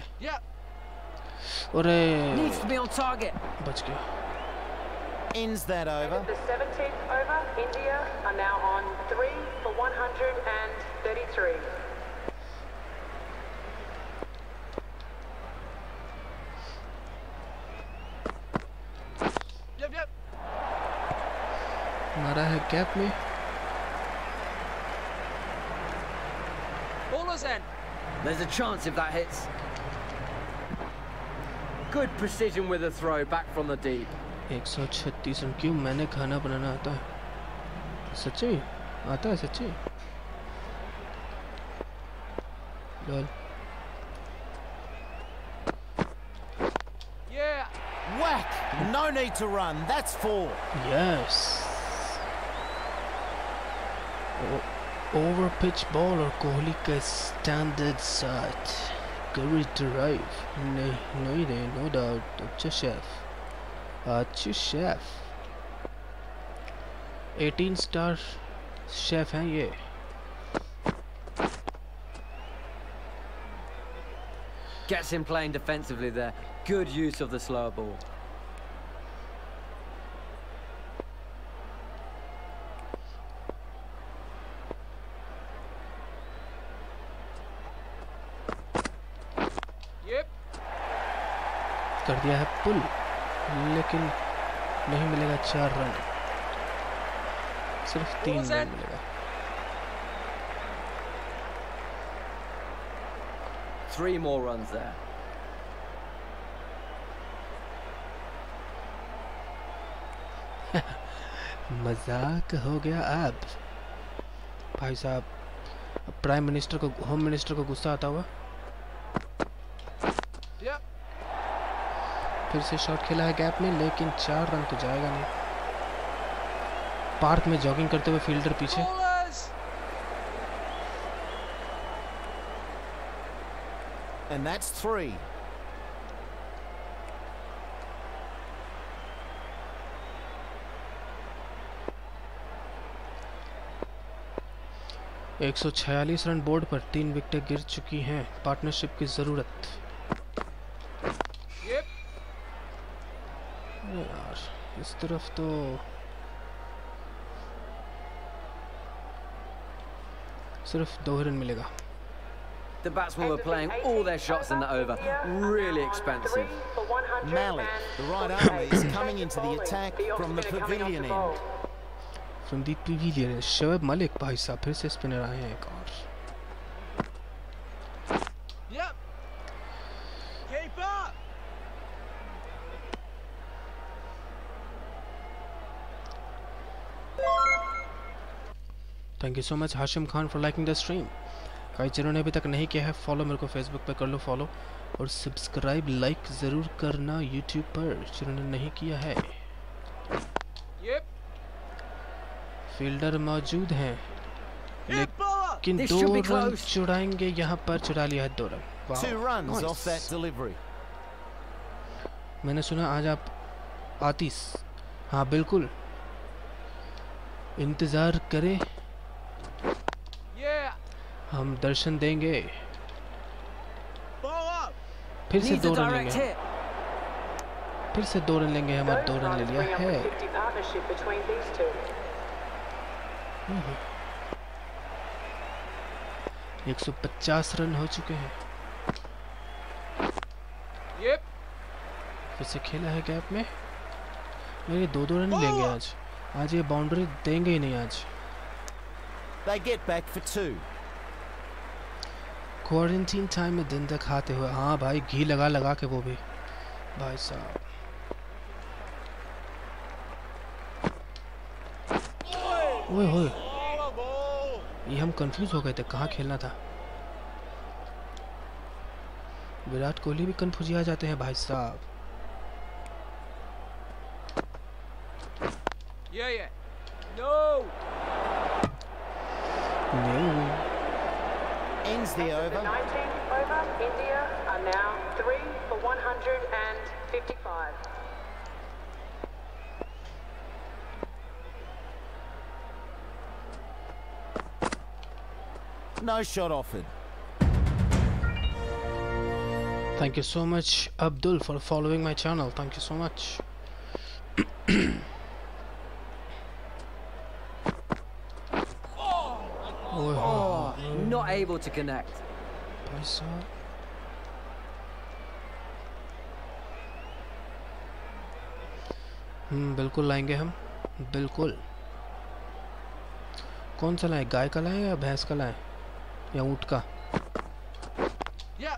अरे बच गया। Ends that over. The seventeenth over, India are now on three for one hundred thirty-three. मारा है गैप में। Ballers in. There's a chance if that hits. Good precision with the throw back from the deep. एक सौ छत्तीस run. क्यों, मैंने खाना बनाना आता है। सच्ची आता है, सच्ची। Lol. Yeah. Whack! No need to run. That's four. Yes. Over pitch ball और कोहली का स्टैंडर्ड शॉट। Great drive. नहीं नहीं नहीं, नो डाउट। अच्छा शेफ, अच्छी शेफ, अठारह स्टार शेफ हैं ये। Gets him playing defensively there. Good use of the slower ball. कर दिया है पुल, लेकिन नहीं मिलेगा चार रन, सिर्फ तीन रन मिलेगा। Three more runs there. मजाक हो गया अब। भाई साहब, प्राइम मिनिस्टर को, होम मिनिस्टर को गुस्सा आता हुआ। फिर से शॉट खेला है गैप में, लेकिन चार रन तो जाएगा नहीं। पार्क में जॉगिंग करते हुए फील्डर पीछे। And that's three. एक सौ छियालीस रन बोर्ड पर, तीन विकेटें गिर चुकी हैं। पार्टनरशिप की जरूरत। yep. यार इस तरफ तो सिर्फ दो रन मिलेगा। The batsmen were playing all their shots in the over. Really expensive. Malik, the right arm, is coming into the attack from the pavilion end. From the pavilion, Shoaib Malik भाई साहब फिर से स्पिनर आए हैं एक और। Yep. Keep up. Thank you so much Hashim Khan for liking the stream. Guys जिन्होंने अभी तक नहीं किया है फॉलो, मेरे को फेसबुक पे कर लो फॉलो, और सब्सक्राइब लाइक ज़रूर करना यूट्यूब पर जिन्होंने नहीं किया है। Yep. फील्डर मौजूद हैं लेकिन दो रन चुराएंगे, यहाँ पर चुरा लिया है दो रन। मैंने सुना आज आप आतिश, हाँ बिल्कुल, इंतज़ार करें, हम दर्शन देंगे। फिर से दो रन लेंगे, फिर से दो रन लेंगे, हम दो रन ले लिया है। एक सौ पचास रन हो चुके हैं। yep. फिर से खेला है गैप में, मेरे दो दो रन लेंगे आज। आज ये बाउंड्री देंगे ही नहीं आज। They get back for two. Quarantine time में दिन तक खाते हुए, हाँ भाई घी लगा लगा के वो भी भाई साहब। ओए होए, ये हम कंफ्यूज हो गए थे कहाँ खेलना था। विराट कोहली भी कंफ्यूज आ जाते हैं भाई साहब। Yeah, yeah. No. No. Ends the over. nineteenth over. India are now three for one hundred fifty-five. No shot offered. Thank you so much Abdul for following my channel. Thank you so much. Oh, not able to connect. पैसा हम्म बिल्कुल लाएंगे हम, बिल्कुल। कौन सा लाएं, गाय का लाएं या भैंस का लाएं या ऊँट का? Yeah.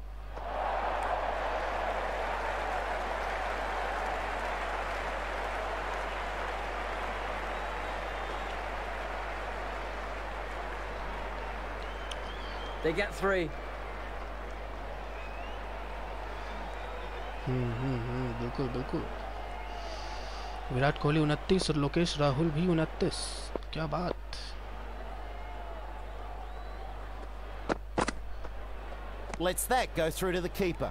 They get three. हम्म हम्म हम्म बिल्कुल बिल्कुल। विराट कोहली उनतीस और लोकेश राहुल भी उनतीस, क्या बात। Lets that go through to the keeper.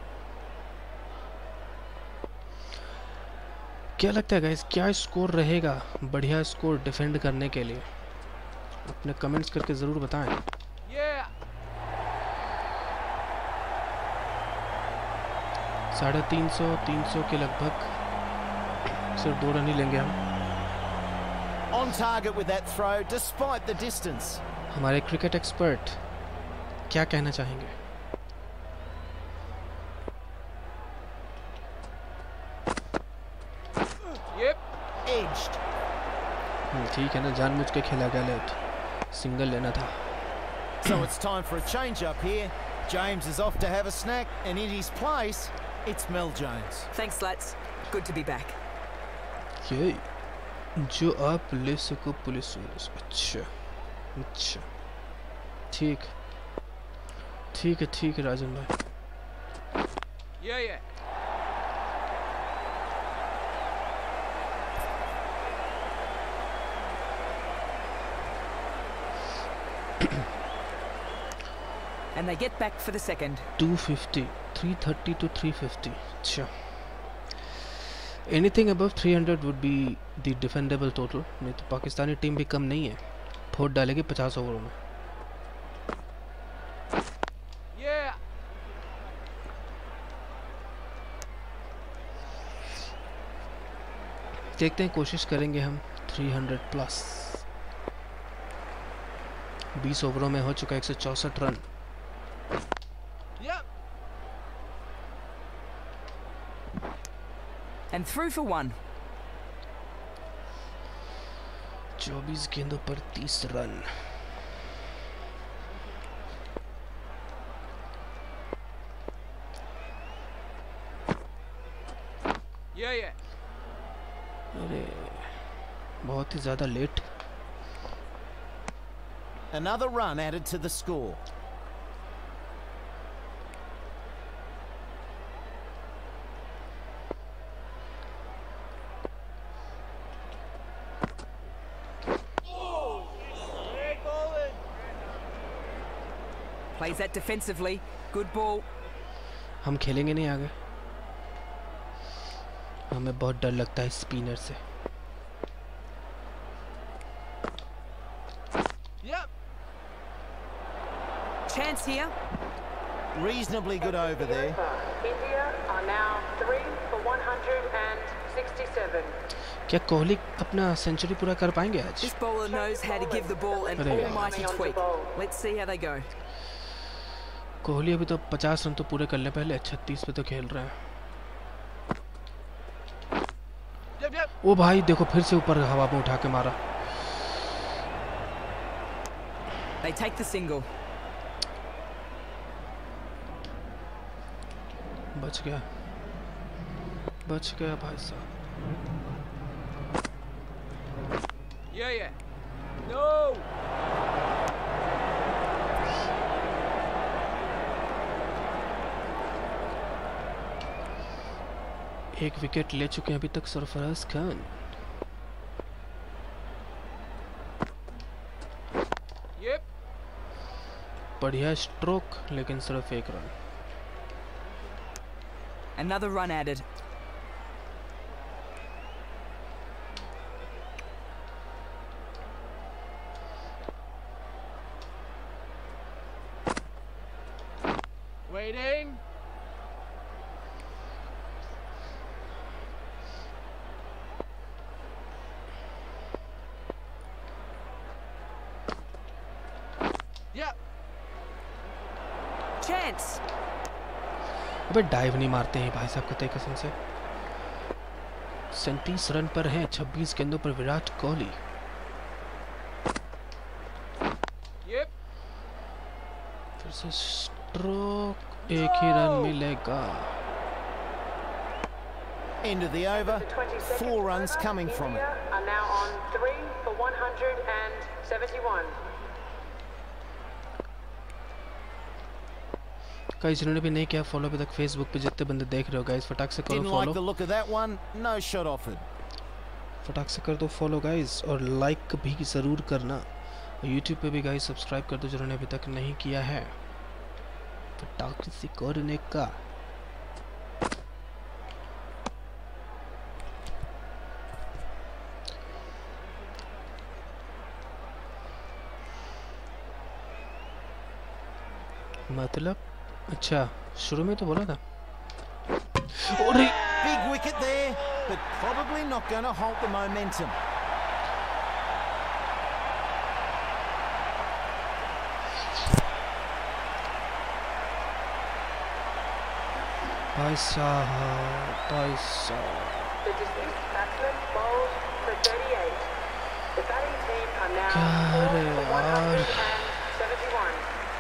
क्या लगता है गाइस, क्या स्कोर रहेगा बढ़िया स्कोर डिफेंड करने के लिए? अपने कमेंट्स करके ज़रूर बताएं। Yeah. साढ़े तीन सौ तीन सौ के लगभग, सिर्फ दो रन ही लेंगे हम। On target with that throw despite the distance. हमारे क्रिकेट एक्सपर्ट क्या कहना चाहेंगे? Yep. Edged. ठीक है ना, जानबूझ के खेला गया लेट, सिंगल लेना था। So it's time for a change up here. James is off to have a snack, and in his place, it's Mel Jones. Thanks, lads. Good to be back. ये जो आप ले सको पुलिस वाले। अच्छा अच्छा ठीक ठीक है ठीक है राजन भाई। Yeah, yeah. And they get back for the second. two fifty, three thirty to three fifty. अच्छा, anything above three hundred would be the defendable total। नहीं तो पाकिस्तानी टीम भी कम नहीं है, फोड़ डालेगी पचास ओवरों में। देखते हैं, कोशिश करेंगे हम तीन सौ प्लस। बीस ओवरों में हो चुका एक सौ चौसठ run. And through for one. चौबीस गेंदों पर तीस रन। Yeah, yeah. अरे बहुत ही ज़्यादा late. Another run added to the score. Plays that defensively. Good ball. हम खेलेंगे नहीं आगे, हमें बहुत डर लगता है स्पिनर से। Yep. Chance here. Reasonably good over there. India are now three for one hundred sixty-seven. क्या कोहली अपना सेंचुरी पूरा कर पाएंगे आज? This bowler knows how to give the ball an almighty tweak. Let's see how they go. Kohli अभी तो पचास run तो पूरे कर ले पहले, छत्तीस पे तो खेल रहा है। ओ भाई देखो फिर से ऊपर हवा में उठा के मारा। They take the single. बच गया, बच गया भाई साहब। Yeah, yeah. No. एक विकेट ले चुके हैं अभी तक सरफराज खान। Yep. बढ़िया स्ट्रोक, लेकिन सिर्फ एक run. Another run added. Waiting. Chance. अबे डाइव नहीं मारते हैं भाई साहब, कतई कसम से। सैंतीस रन पर हैं छब्बीस गेंदों पर विराट कोहली। Yep. फिर से स्ट्रोक, एक ही रन मिलेगा। End of the over. Four runs coming from it. India are now on three for one hundred seventy-one. Guys जिन्होंने भी नहीं किया फॉलो अभी तक फेसबुक पे, जितने बंदे देख रहे हो गाइस फटाक से करो Didn't like the follow. look of that one. No shot offered. फटाक से कर दो फॉलो गाइस, और लाइक भी ज़रूर करना। यूट्यूब पे भी गाइस सब्सक्राइब कर दो जिन्होंने अभी तक नहीं किया है। फटाक से करने का। मतलब अच्छा शुरू में तो बोला था। Big wicket there, but probably not going to halt the momentum. भाई साहब, भाई साहब। The deceased batsman bowled for thirty-eight. The batting team are now क्या रे four for one यार। hundred seventy-one.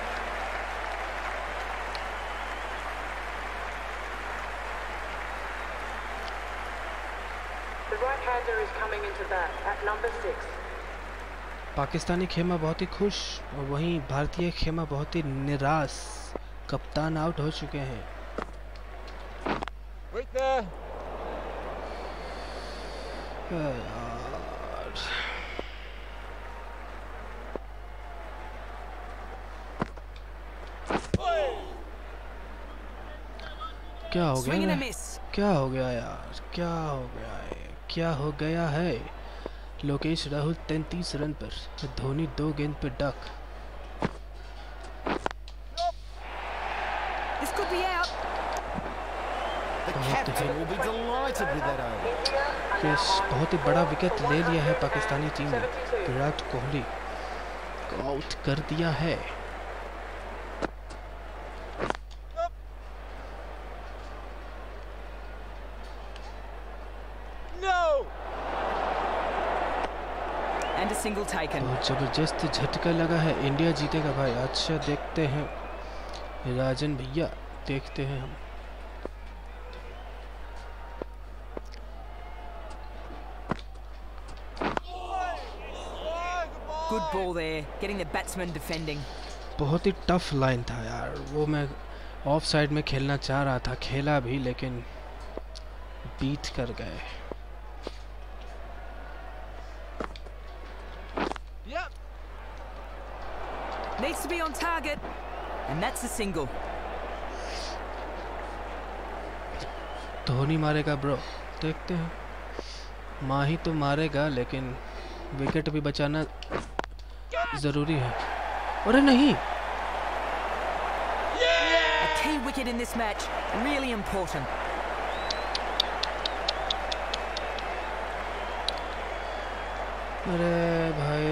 The right-hander is coming into bat at number six. Pakistani खेमा बहुत ही खुश और वहीं भारतीय खेमा बहुत ही निराश। कप्तान आउट हो चुके हैं। Right there. यार क्या हो Swing and a गया? miss. क्या हो गया यार? क्या हो गया है? क्या हो गया है? लोकेश राहुल तैंतीस रन पर, धोनी दो गेंद पे duck. This could be out. The captain will be delighted with that over. India yes, बहुत ही बड़ा विकेट ले लिया है पाकिस्तानी टीम ने। विराट कोहली को आउट कर दिया है। बहुत जबरदस्त झटका लगा है। इंडिया जीतेगा भाई। अच्छा देखते हैं राजन भैया, देखते हैं हम। Good ball there, getting the batsman defending. बहुत ही टफ लाइन था यार वो। मैं ऑफ साइड में खेलना चाह रहा था, खेला भी, लेकिन बीट कर गए। Yep. Needs to be on target, and that's a single. Dhoni मारेगा ब्रो, देखते हैं। माही तो मारेगा, लेकिन विकेट भी बचाना जरूरी है। अरे नहीं, a key wicket in this match, really important. अरे भाई,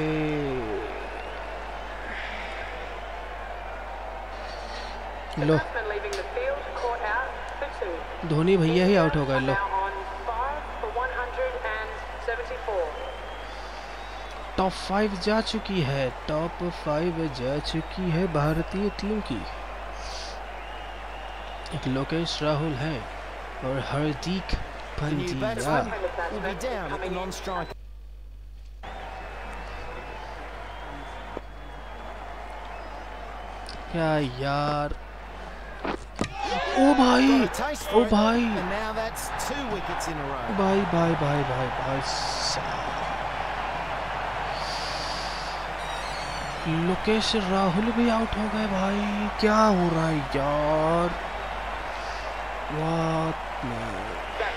लो धोनी भैया ही आउट हो गए। लो, टॉप फाइव जा चुकी है, टॉप फाइव जा चुकी है भारतीय टीम की। एक लोकेश राहुल है और हार्दिक पांड्या। क्या यार, ओ भाई, ओ भाई, भाई भाई भाई भाई भाई लोकेश राहुल भी आउट हो गए भाई। क्या हो रहा है यार? व्हाट मैन,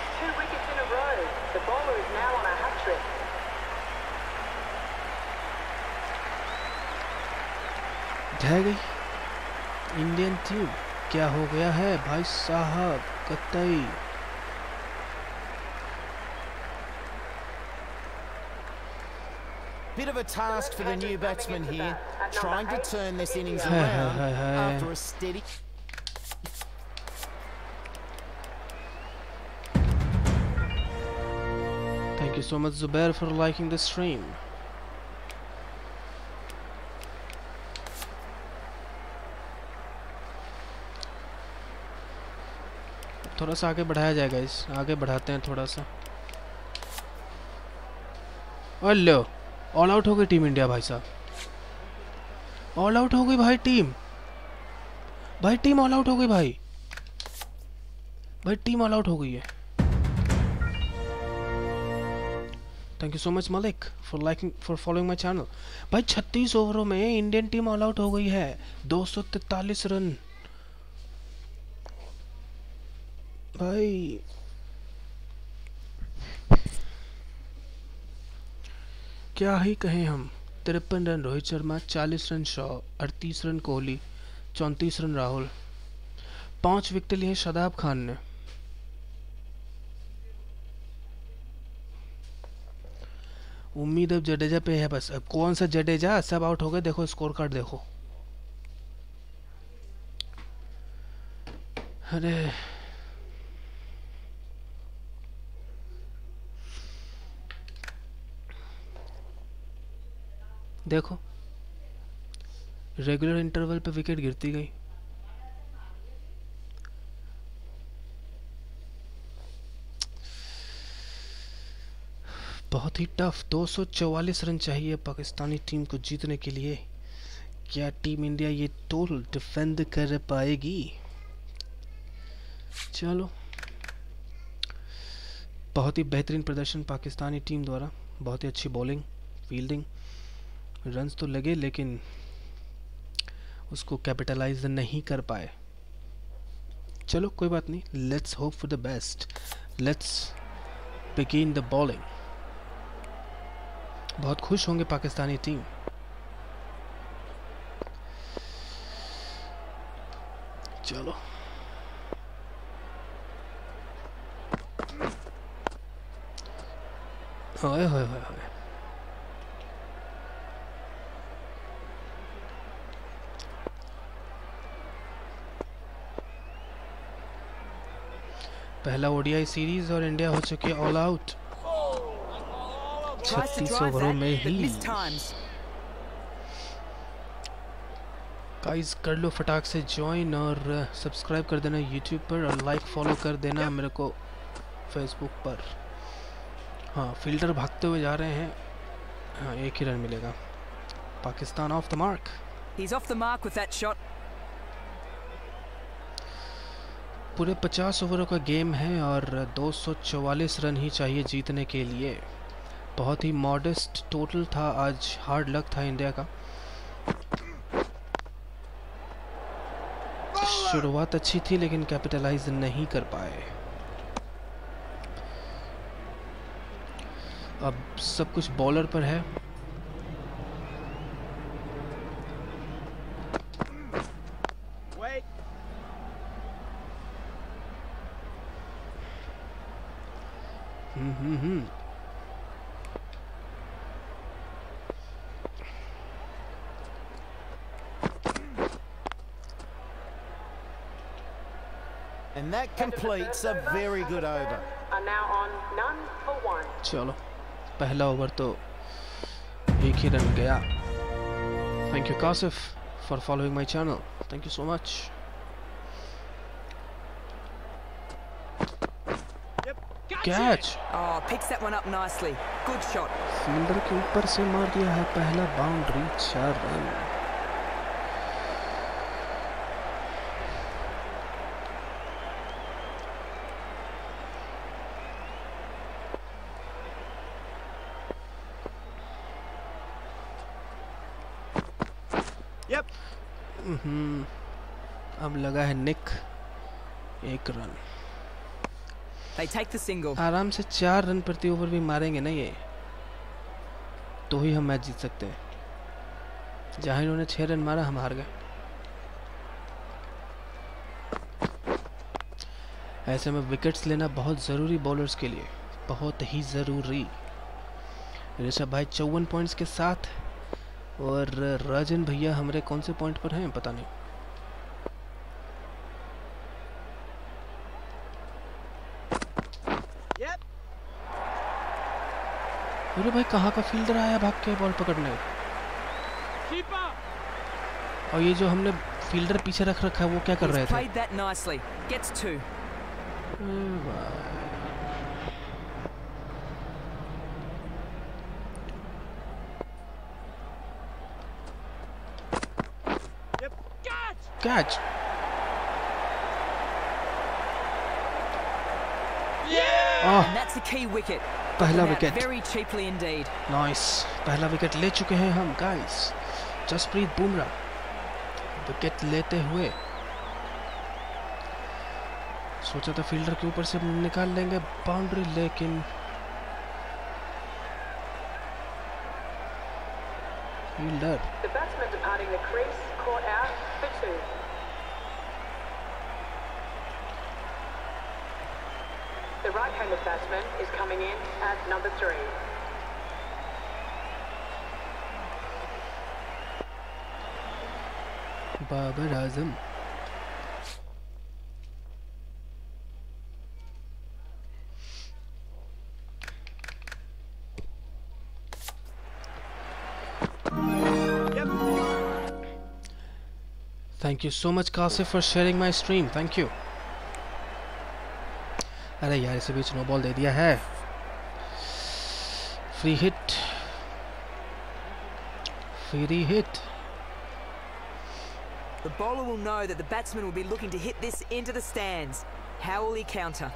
ढह गई इंडियन टीम। क्या हो गया है भाई साहब? कतई Bit of a task for the new batsman here, trying to turn this innings around after a steady. Thank you so much Zubair for liking the stream. थोड़ा सा आगे बढ़ाया जाएगा, इस आगे बढ़ाते हैं थोड़ा सा। और लो, ऑल आउट हो गई टीम इंडिया भाई साहब। ऑल आउट हो गई भाई टीम, भाई टीम ऑल आउट हो गई भाई, भाई टीम ऑल आउट हो गई है। Thank you so much Malik for liking for following my channel. भाई छत्तीस ओवरों में इंडियन टीम ऑल आउट हो गई है। दो सौ तैतालीस रन भाई। क्या ही कहें हम। तिरपन रन रोहित शर्मा, चालीस रन शॉ, अड़तीस रन कोहली, चौंतीस रन राहुल, पांच विकेट लिए शादाब खान ने। उम्मीद अब जडेजा पे है बस। अब कौन सा जडेजा, सब आउट हो गए। देखो स्कोर कार्ड देखो। अरे देखो, रेगुलर इंटरवल पे विकेट गिरती गई। बहुत ही टफ। दो सौ चौवालीस रन चाहिए पाकिस्तानी टीम को जीतने के लिए। क्या टीम इंडिया ये टोल डिफेंड कर पाएगी? चलो, बहुत ही बेहतरीन प्रदर्शन पाकिस्तानी टीम द्वारा। बहुत ही अच्छी बॉलिंग, फील्डिंग, रन्स तो लगे लेकिन उसको कैपिटलाइज नहीं कर पाए। चलो कोई बात नहीं, let's hope for the best, let's begin the bowling. बहुत खुश होंगे पाकिस्तानी टीम। चलो होए होए होए होए। पहला ओडीआई सीरीज और इंडिया हो चुकी है ऑल आउट छत्तीस ओवरों में ही। गाइस कर लो फटाक से ज्वाइन और सब्सक्राइब कर देना यूट्यूब पर और लाइक फॉलो कर देना मेरे को फेसबुक पर। हाँ फील्डर भागते हुए जा रहे हैं। हाँ एक ही रन मिलेगा। Pakistan off the mark. He's off the mark with that shot. पूरे पचास ओवरों का गेम है और दो सौ चौवालीस रन ही चाहिए जीतने के लिए। बहुत ही मॉडेस्ट टोटल था आज। हार्ड लक था इंडिया का। शुरुआत अच्छी थी लेकिन कैपिटलाइज नहीं कर पाए। अब सब कुछ बॉलर पर है। हम्म हम्म हम्म And that completes a very good over. Are now on none for one. चलो पहला ओवर तो एक ही रन गया। Thank you Kasif for following my channel. Thank you so much. Catch. Oh, picks that one up nicely. Good shot. Fielder के ऊपर से मार दिया है पहला बाउंड्री। चार रन। हम्म अब लगा है निक। एक run. They take the single. आराम से चार रन प्रति ओवर भी मारेंगे ना ये तो ही हम मैच जीत सकते हैं। जहाँ इन्होंने छह रन मारा हम हार गए। ऐसे में विकेट्स लेना बहुत ज़रूरी बॉलर्स के लिए, बहुत ही ज़रूरी। ऋषभ भाई चौवन पॉइंट्स के साथ और राजन भैया हमारे कौन से पॉइंट पर हैं पता नहीं। अरे भाई कहाँ का फील्डर आया भाग के बॉल पकड़ने। और ये जो हमने फील्डर पीछे रख रखा है वो क्या कर रहे थे। Catch. Yeah! Oh. And that's a key wicket. पहला wicket. Very cheaply indeed. Nice. पहला विकेट ले चुके हैं हम गाइस। जसप्रीत बुमराह विकेट लेते हुए। सोचा था फील्डर के ऊपर से निकाल लेंगे बाउंड्री लेकिन fielder. The batsman departing the crease caught out for two. The right-handed batsman is coming in at number three. Babar Azam. Thank you so much Kasif for sharing my stream. Thank you. अरे यार इसे बीच no ball दे दिया है। Free hit. Free hit. The bowler will know that the batsman will be looking to hit this into the stands. How will he counter?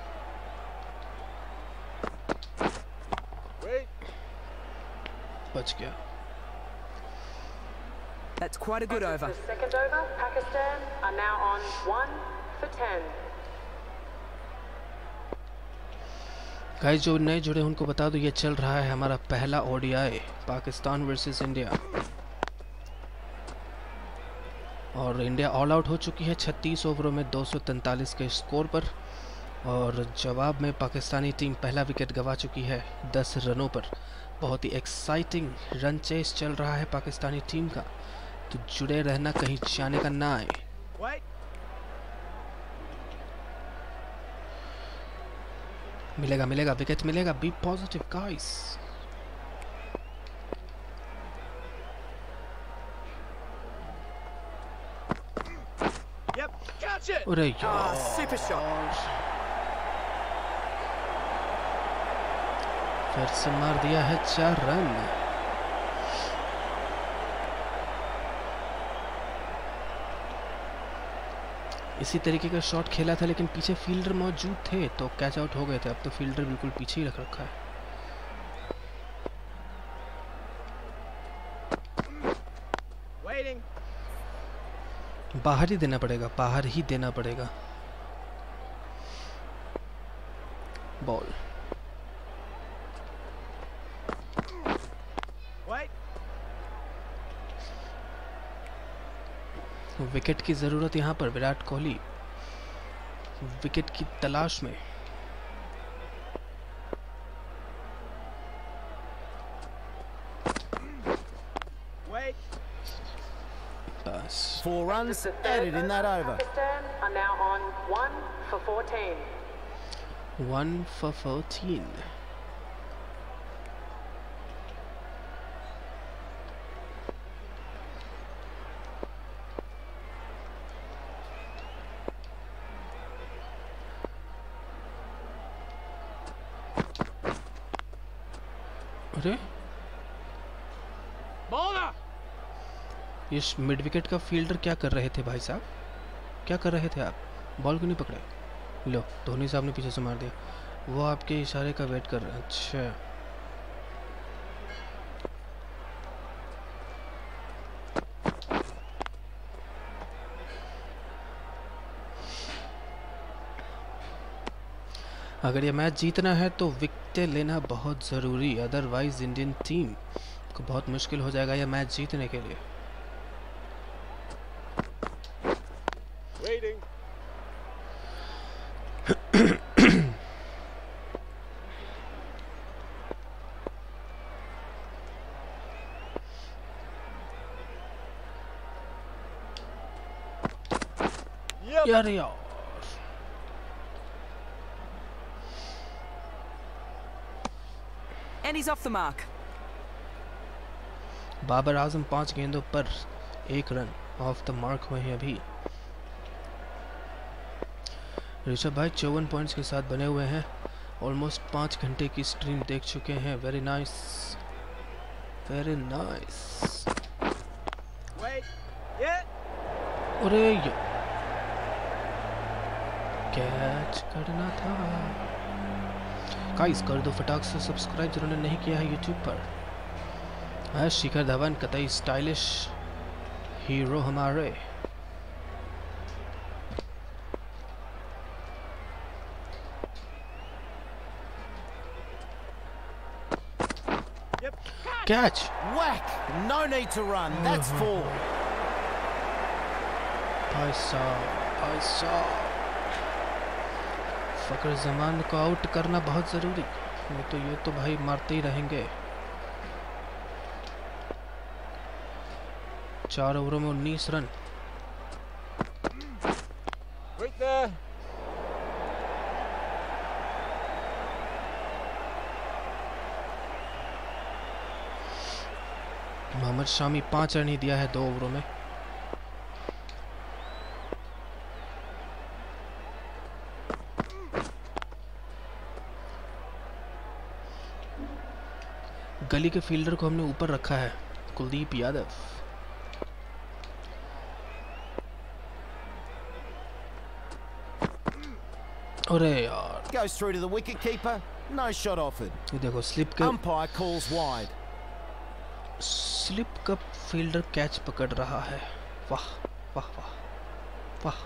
Wait. बच गया। That's quite a good over. The second over, Pakistan are now on one for ten. Guys जो नए जुड़े उनको बता दो ये चल रहा है हमारा पहला ओडीआई पाकिस्तान वर्सेस इंडिया और इंडिया ऑल आउट हो चुकी है छत्तीस ओवरों में दो सौ तैंतालीस के स्कोर पर और जवाब में पाकिस्तानी टीम पहला विकेट गंवा चुकी है दस रनों पर। बहुत ही एक्साइटिंग रन चेस चल रहा है पाकिस्तानी टीम का, तो जुड़े रहना, कहीं जाने का ना आए। मिलेगा मिलेगा विकेट मिलेगा, बी पॉजिटिव गाइस। अरे यार, सुपर शॉट, फिर से मार दिया है चार रन। इसी तरीके का शॉट खेला था, लेकिन पीछे फील्डर मौजूद थे तो कैच आउट हो गए थे। अब तो फील्डर बिल्कुल पीछे ही रख रखा है। बाहर ही देना पड़ेगा, बाहर ही देना पड़ेगा। बॉल विकेट की जरूरत यहाँ पर, विराट कोहली विकेट की तलाश में। Four runs added in that over. Pakistan are now on one for fourteen. One for fourteen. अरे इस मिड विकेट का फील्डर क्या कर रहे थे भाई साहब, क्या कर रहे थे आप? बॉल क्यों नहीं पकड़े? लो, धोनी साहब ने पीछे से मार दिया। वो आपके इशारे का वेट कर रहे हैं। अच्छा, अगर ये मैच जीतना है तो विकेट लेना बहुत ज़रूरी, अदरवाइज इंडियन टीम को बहुत मुश्किल हो जाएगा यह मैच जीतने के लिए। यार यार And he's off the mark. Babar Azam पांच गेंदों पर एक रन, ऑफ द मार्क हुए हैं अभी। ऋषभ भाई चौवन पॉइंट्स के साथ बने हुए हैं, ऑलमोस्ट पाँच घंटे की स्ट्रीम देख चुके हैं। Very nice, very nice. अरे कैच करना था। गाइस कर दो फटाक से सब्सक्राइब जिन्होंने नहीं किया है यूट्यूब पर। है शिखर धवन कतई स्टाइलिश हीरो हमारे। Catch, whack, no need to run, that's four. भाई साहब, भाई साहब, फकर जमान को आउट करना बहुत जरूरी, नहीं तो ये तो भाई मारते ही रहेंगे। चार ओवरों में उन्नीस रन। मोहम्मद शामी पांच रन ही दिया है दो ओवरों में। गली के फील्डर को हमने ऊपर रखा है, कुलदीप यादव। अरे यार, goes through to the wicket keeper, no shot offered. ये देखो स्लिप का umpire calls wide. स्लिप का फील्डर कैच पकड़ रहा है। वाह वाह वाह वाह।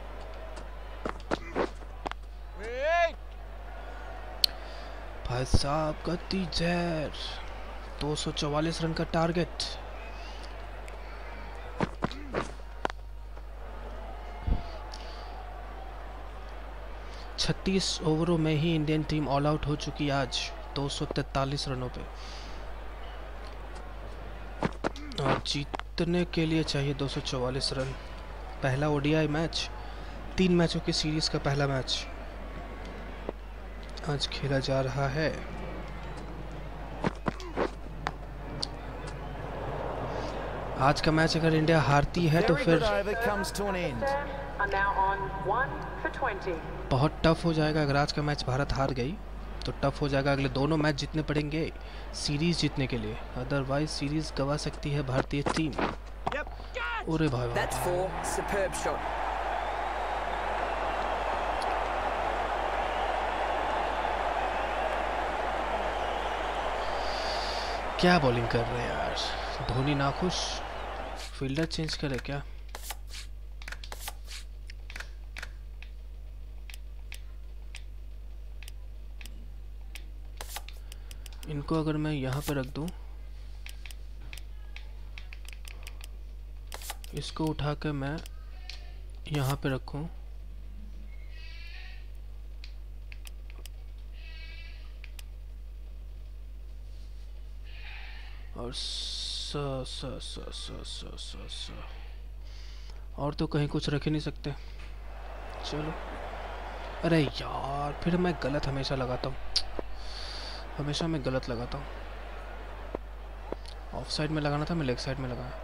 भाई साहब गति जहर, दो सौ चौवालीस रन का टारगेट। छत्तीस ओवरों में ही इंडियन टीम ऑल आउट हो चुकी आज दो सौ तैंतालीस रनों पे। और जीतने के लिए चाहिए दो सौ चौवालीस रन। पहला ओडीआई मैच, तीन मैचों की सीरीज का पहला मैच आज खेला जा रहा है। आज का मैच अगर इंडिया हारती है तो फिर बहुत टफ हो जाएगा। अगर आज का मैच भारत हार गई तो टफ हो जाएगा, अगले दोनों मैच जीतने पड़ेंगे सीरीज जीतने के लिए, अदरवाइज सीरीज गवा सकती है भारतीय टीम। अरे भाई क्या बॉलिंग कर रहे हैं यार, धोनी नाखुश। फील्डर चेंज करे क्या? इनको अगर मैं यहाँ पे रख दूं, इसको उठा के मैं यहाँ पे रखूं, और स स स स स स स और तो कहीं कुछ रख ही नहीं सकते। चलो, अरे यार फिर मैं गलत हमेशा लगाता हूँ, हमेशा मैं गलत लगाता हूँ। ऑफ साइड में लगाना था, मैं लेग साइड में लगाया।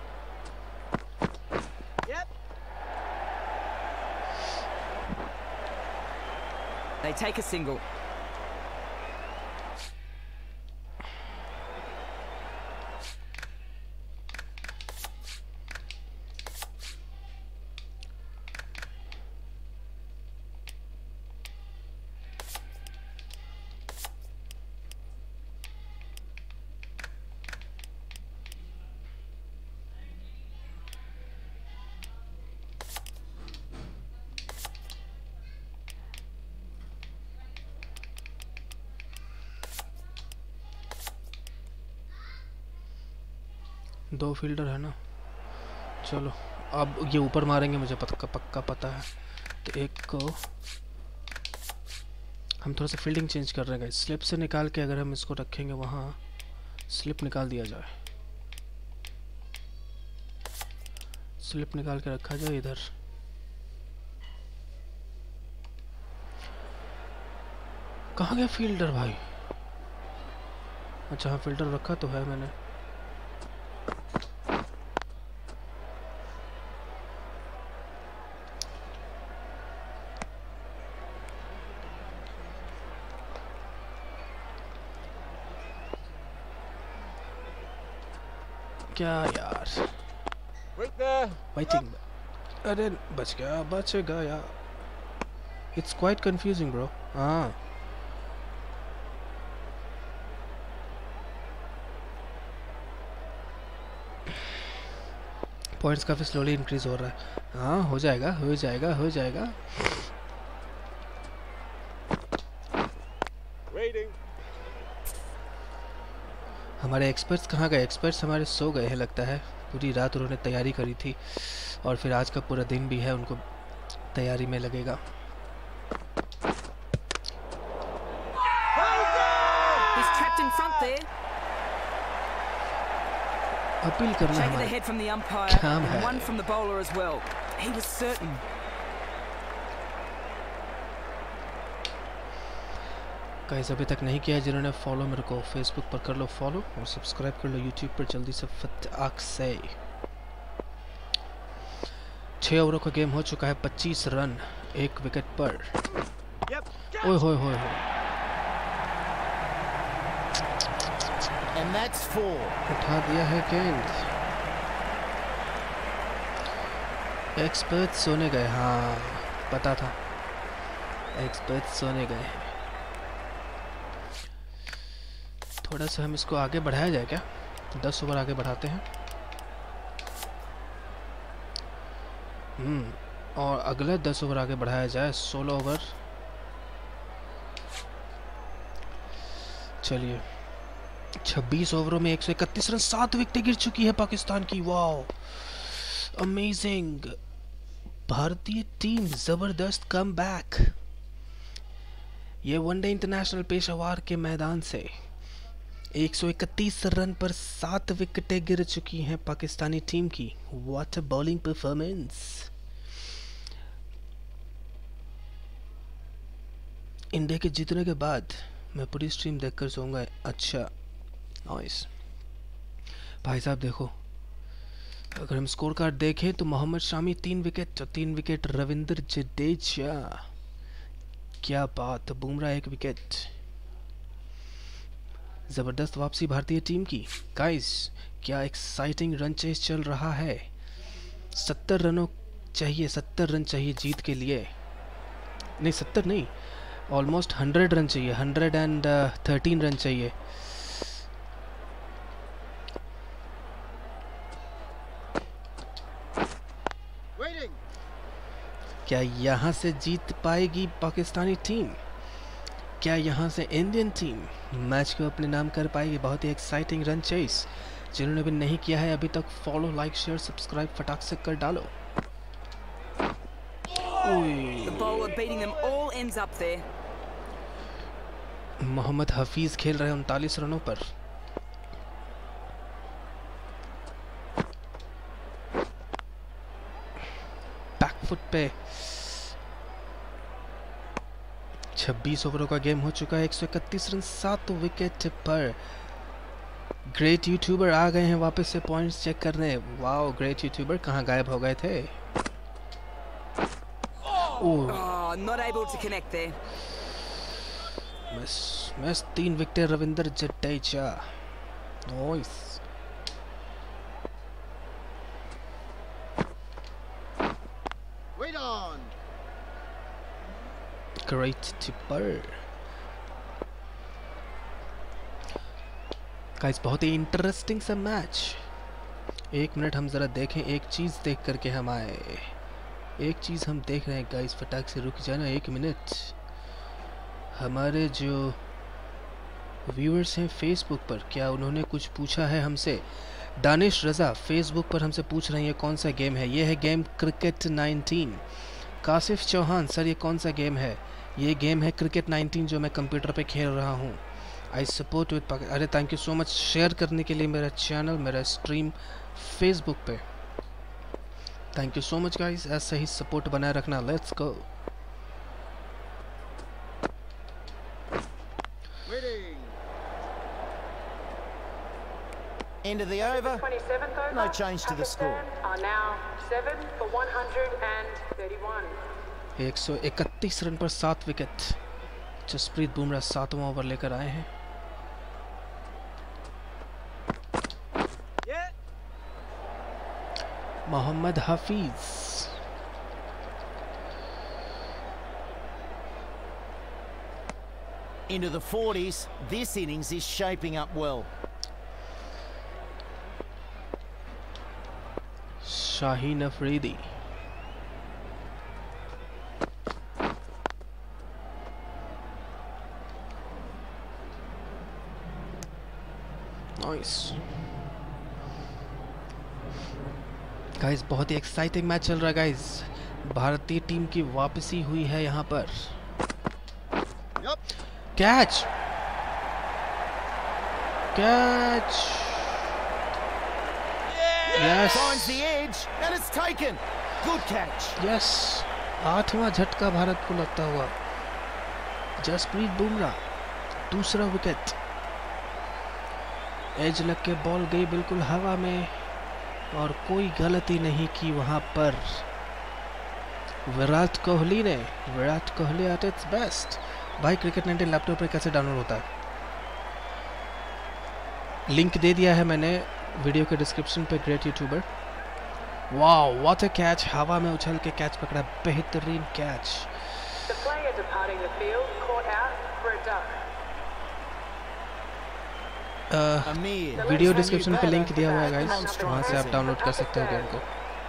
They take a single. दो फील्डर है ना। चलो अब ये ऊपर मारेंगे, मुझे पक्का पक्का पता है। तो एक को हम थोड़ा सा फील्डिंग चेंज कर रहे हैं, स्लिप से निकाल के अगर हम इसको रखेंगे वहाँ, स्लिप निकाल दिया जाए, स्लिप निकाल के रखा जाए इधर। कहाँ गया फील्डर भाई? अच्छा हाँ, फील्डर रखा तो है मैंने। क्या यार, वेटिंग। अरे बच गया, बच गया। It's quite confusing bro. हाँ पॉइंट्स काफी स्लोली इंक्रीज हो रहा है। हाँ हो जाएगा, हो जाएगा, हो जाएगा। हमारे एक्सपर्ट्स कहाँ गए? एक्सपर्ट्स हमारे सो गए हैं लगता है। पूरी रात उन्होंने तैयारी करी थी और फिर आज का पूरा दिन भी है, उनको तैयारी में लगेगा। अपील करना हमारा काम है। गाइस अभी तक नहीं किया है जिन्होंने फॉलो, मेरे को फेसबुक पर कर लो फॉलो और सब्सक्राइब कर लो यूट्यूब पर जल्दी से फटाक से। छः ओवरों का गेम हो चुका है, पच्चीस रन एक विकेट पर। ओए होए होए होए, उठा दिया है गेंद। एक्सपर्ट सोने गए। हाँ पता था, एक्सपर्ट सोने गए हैं। थोड़ा सा हम इसको आगे बढ़ाया जाए क्या? दस ओवर आगे बढ़ाते हैं। हम्म और अगला दस ओवर आगे बढ़ाया जाए, सोलह ओवर। चलिए, छब्बीस ओवरों में एक सौ इकतीस रन, सात विकेटें गिर चुकी है पाकिस्तान की। वाओ अमेजिंग, भारतीय टीम जबरदस्त कम बैक। ये वनडे इंटरनेशनल पेशावर के मैदान से एक सौ इकतीस रन पर सात विकेटें गिर चुकी हैं पाकिस्तानी टीम की। What a bowling performance. India के जीतने के बाद मैं पूरी स्ट्रीम देखकर सोऊंगा। अच्छा नाइस। भाई साहब देखो, अगर हम स्कोर कार्ड देखें तो मोहम्मद शामी तीन विकेट, तीन विकेट रविंद्र जडेजा, क्या बात। बुमराह एक विकेट। जबरदस्त वापसी भारतीय टीम की। गाइस क्या एक्साइटिंग रन चेस चल रहा है। सत्तर रनों चाहिए, सत्तर रन चाहिए जीत के लिए। नहीं सत्तर नहीं, ऑलमोस्ट हंड्रेड रन चाहिए, हंड्रेड एंड थर्टीन रन चाहिए। क्या यहाँ से जीत पाएगी पाकिस्तानी टीम? क्या यहाँ से इंडियन टीम मैच को अपने नाम कर पाएगी? बहुत ही एक्साइटिंग रन चेस। जिन्होंने भी नहीं किया है अभी तक, फॉलो, लाइक, शेयर, सब्सक्राइब फटाक से कर डालो। मोहम्मद हफीज खेल रहे हैं उनतालीस रनों पर। बैकफुट पे छब्बीस ओवरों का गेम हो चुका है। एक सौ इकतीस रन सात विकेट पर। ग्रेट यूट्यूबर आ गए हैं वापस से पॉइंट्स चेक करने। वाओ, ग्रेट यूट्यूबर कहाँ गायब हो गए थे? Oh, not able to connect there. Miss miss तीन wicket Ravindra Jadeja. Nice. Wait on. Great YouTuber. Guys बहुत ही इंटरेस्टिंग सा मैच। एक मिनट हम जरा देखें, एक चीज देख करके हम आए। एक चीज हम देख रहे हैं गाइस, फटाक से रुक जाना एक मिनट। हमारे जो व्यूअर्स हैं फेसबुक पर, क्या उन्होंने कुछ पूछा है हमसे? दानिश रज़ा फेसबुक पर हमसे पूछ रहे हैं ये कौन सा गेम है। ये है game cricket nineteen. Kashif Chauhan sir ये कौन सा गेम है? ये गेम है क्रिकेट नाइनटीन जो मैं कंप्यूटर पे खेल रहा हूँ। I support with Pakistan. अरे thank you so much share करने के लिए मेरा चैनल, मेरा स्ट्रीम फेसबुक पे। Thank you so much guys, ऐसा ही सपोर्ट बनाए रखना। Let's go. End of the over. No change to the score. Are now seven for one hundred thirty-one. एक सौ इकतीस रन पर सात विकेट। जसप्रीत बुमराह सातवां ओवर लेकर आए हैं। Mohammad Hafeez Into the forties, this innings is shaping up well. Shaheen Afridi. Nice guys, बहुत ही एक्साइटिंग मैच चल रहा है गाइस। भारतीय टीम की वापसी हुई है यहाँ पर। Catch catch Yes. Finds the edge and it's taken. Good catch. Yes. आठवां झटका भारत को लगता हुआ। जसप्रीत बुमराह दूसरा विकेट। एज लग के बॉल गई बिल्कुल हवा में और कोई गलती नहीं की वहां पर विराट कोहली ने। Virat Kohli at its best. भाई क्रिकेट नाइनटीन लैपटॉप पे कैसे डाउनलोड होता है? लिंक दे दिया है मैंने वीडियो के डिस्क्रिप्शन पे। Great YouTuber. Wow what a catch. हवा में उछल के कैच पकड़ा, बेहतरीन catch. The player departing the field caught out for a duck. Video description पे लिंक दिया हुआ है गाइस, वहां से आप डाउनलोड कर सकते हो गेम को।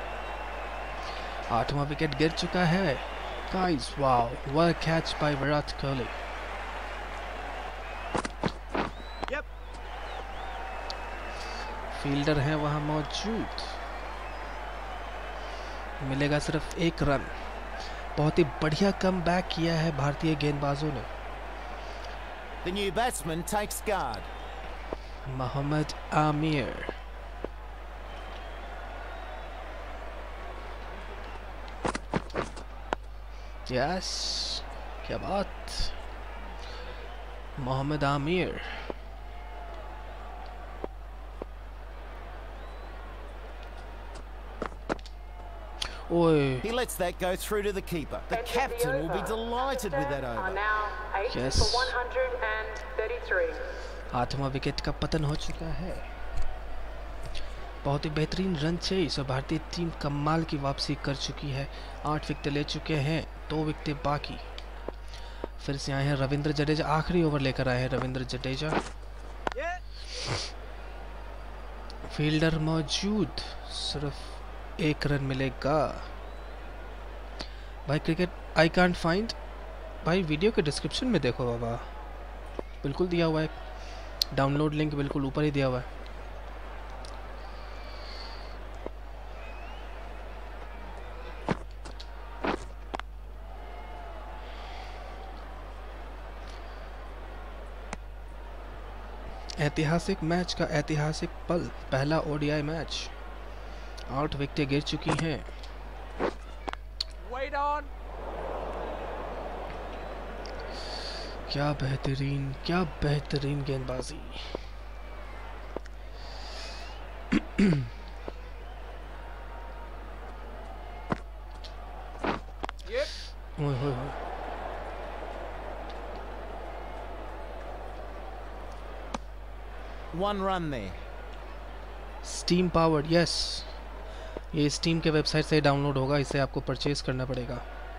आठवां विकेट गिर चुका है guys. Wow what a catch by Virat Kohli. Fielder है वहां मौजूद। मिलेगा सिर्फ एक रन। बहुत ही बढ़िया कमबैक किया है भारतीय गेंदबाजों ने। The new batsman takes guard. Mohammad Aamir. Yes, क्या बात, Mohammad Aamir. He lets that go through to the keeper. The captain will be delighted with that over. Yes. आठवां विकेट का पतन हो चुका है। बहुत ही बेहतरीन रन चेस और भारतीय टीम कमाल की वापसी कर चुकी है। आठ विकेट ले चुके हैं, दो विकेट बाकी। फिर से आए हैं रविंद्र जडेजा, आखिरी ओवर लेकर आए हैं रविंद्र जडेजा। फील्डर मौजूद, सिर्फ एक रन मिलेगा। भाई क्रिकेट आई कांट फाइंड, भाई वीडियो के डिस्क्रिप्शन में देखो बाबा, बिल्कुल दिया हुआ है, डाउनलोड लिंक बिल्कुल ऊपर ही दिया हुआ है। ऐतिहासिक मैच का ऐतिहासिक पल, पहला ओडीआई मैच। आठ विकेटें गिर चुकी हैं। क्या बेहतरीन, क्या बेहतरीन गेंदबाजी। ओए होए होए। One run there. Steam powered, yes. ये स्टीम के वेबसाइट से डाउनलोड होगा, इसे आपको परचेज करना पड़ेगा।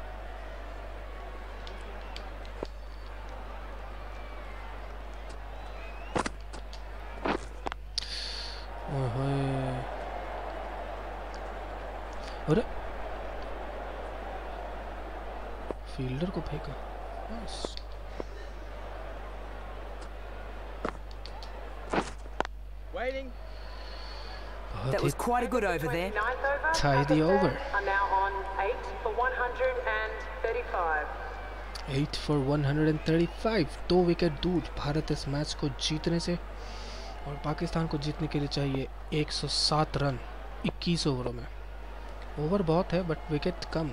अरे फील्डर को फेंका। yes. That was quite a good over there. Tidy over. Are now on eight for one hundred thirty-five. eight for one hundred thirty-five, दो विकेट दूर भारत इस मैच को जीतने से, और पाकिस्तान को जीतने के लिए चाहिए एक सौ सात रन इक्कीस ओवरों में। ओवर बहुत है बट विकेट कम।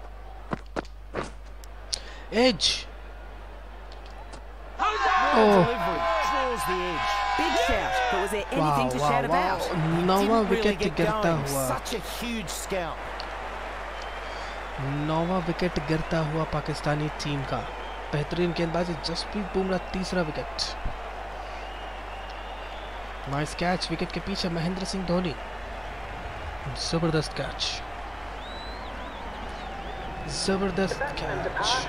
Edge, Big shout, but was there anything to shout about? नौवां विकेट गिरता हुआ, Such a huge scalp. नौवां विकेट गिरता हुआ पाकिस्तानी टीम का। बेहतरीन गेंदबाजी जसप्रीत बुमराह, तीसरा विकेट। नाइस कैच, विकेट के पीछे महेंद्र सिंह धोनी, जबरदस्त कैच, जबरदस्त catch.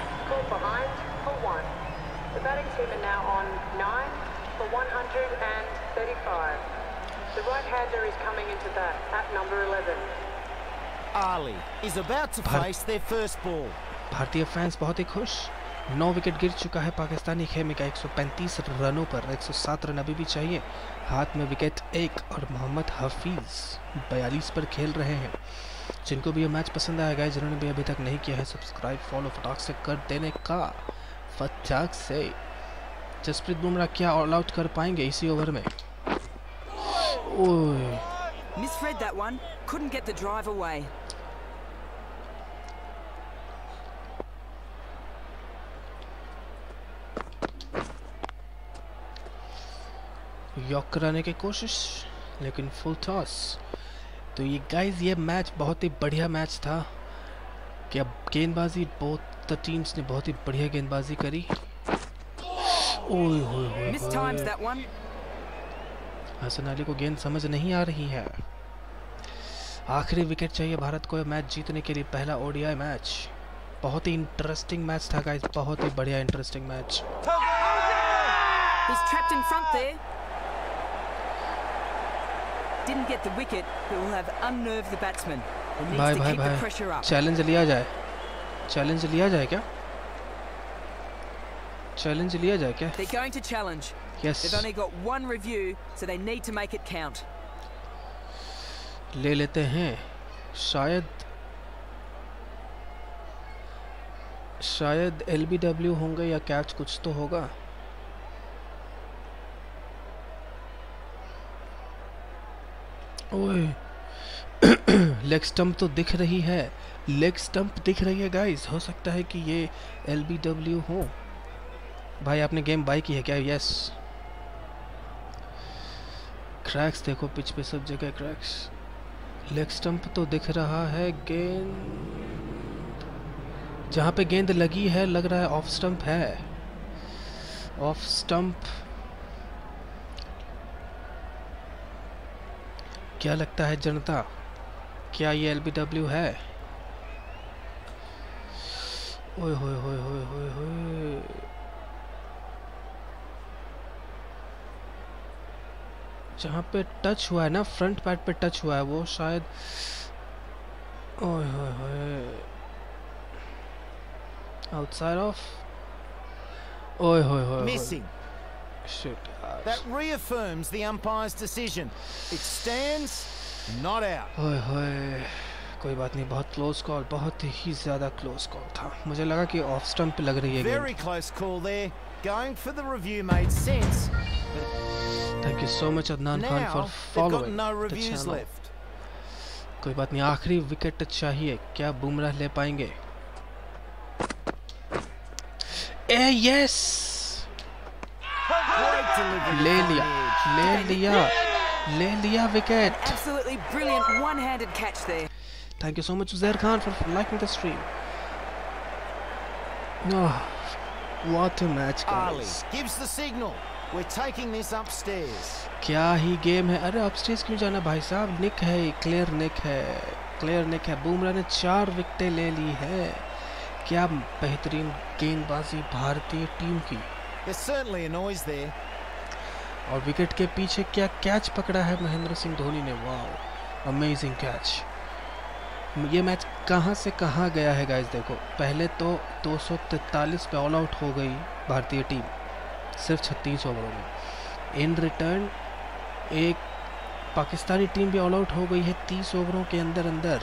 The batting team are now on nine for one hundred thirty-five. The right-hander is coming into bat at number eleven. Ali is about to face their first ball. भारतीय fans बहुत ही खुश। नौ wicket गिर चुका है पाकिस्तानी खेमे का एक सौ पैंतीस रनों पर। एक सौ सात रन अभी भी चाहिए। हाथ में विकेट एक, और मोहम्मद हफीज बयालीस पर खेल रहे हैं। जिनको भी ये मैच पसंद आएगा, जिन्होंने भी अभी तक नहीं किया है सब्सक्राइब फॉलो फटाक से कर देने का, फटाक से। जसप्रीत बुमराह क्या ऑल आउट कर पाएंगे इसी ओवर में? ओए, misread that one, couldn't get the drive away. यॉक कराने की कोशिश, लेकिन फुल टॉस। तो ये गाइस, ये मैच बहुत ही बढ़िया मैच था। क्या गेंदबाजी, बोथ द टीम्स ने बहुत ही बढ़िया गेंदबाजी करी। ओए होए होए, Missed times that one. Hasan Ali को गेंद समझ नहीं आ रही है। आखिरी विकेट चाहिए भारत को मैच जीतने के लिए, पहला ओडीआई मैच। बहुत ही इंटरेस्टिंग मैच था गाइस, बहुत ही बढ़िया interesting match. He's trapped in front there. Didn't get the wicket, but will have unnerved the batsman. He needs भाई to भाई keep the भाई, pressure up. चैलेंज लिया जाए, चैलेंज लिया जाए क्या? चैलेंज लिया जाए क्या? They're going to challenge. Yes. They've only got one review, so they need to make it count. ले लेते हैं। शायद शायद एलबीडब्ल्यू होंगे या कैच, कुछ तो होगा। ओए लेग स्टंप तो दिख रही है, लेग स्टंप दिख रही है गाइस। हो सकता है कि ये एल बी डब्ल्यू हो। भाई आपने गेम बाई की है क्या? यस। क्रैक्स देखो पिच पे सब जगह क्रैक्स। लेग स्टंप तो दिख रहा है। गेंद जहाँ पे गेंद लगी है लग रहा है ऑफ स्टंप है। Off stump. क्या लगता है जनता, क्या ये एल बी डब्ल्यू है? ओए होए होए होए होए होए। जहाँ पे टच हुआ है ना, फ्रंट पैड पे टच हुआ है वो शायद। ओए होए होए। Outside off. ओए होए होए। Missing. Shit. That reaffirms the umpire's decision. It stands not out. ओए होए। कोई बात नहीं, बहुत क्लोज कॉल, बहुत ही ज्यादा क्लोज कॉल था। मुझे लगा कि ऑफ स्टंप पे लग रही है। Very close call there. Going for the review made sense. Thank you so much Adnan Khan for following no the reviews channel. left. कोई बात नहीं, आखिरी विकेट चाहिए। क्या बुमराह ले पाएंगे? ए यस, ले लिया, ले लिया, ले लिया wicket. Absolutely brilliant one-handed catch there. Thank you so much Uzair Khan for liking the stream. Oh, what a match Ali guys. gives the signal. We're taking this upstairs. क्या ही गेम है। अरे upstage क्यों जाना भाई साहब? निक है, clear निक है, clear निक है। बुमराह ने चार विकेटें ले ली है। क्या बेहतरीन गेंदबाजी भारतीय टीम की। There's certainly a noise there. और विकेट के पीछे क्या कैच पकड़ा है महेंद्र सिंह धोनी ने। Wow, amazing catch. ये मैच कहां से कहां गया है गाइस देखो। पहले तो दो सौ तैंतालीस पे ऑल आउट हो गई भारतीय टीम सिर्फ छत्तीस ओवरों में। इन रिटर्न एक पाकिस्तानी टीम भी ऑल आउट हो गई है तीस ओवरों के अंदर अंदर।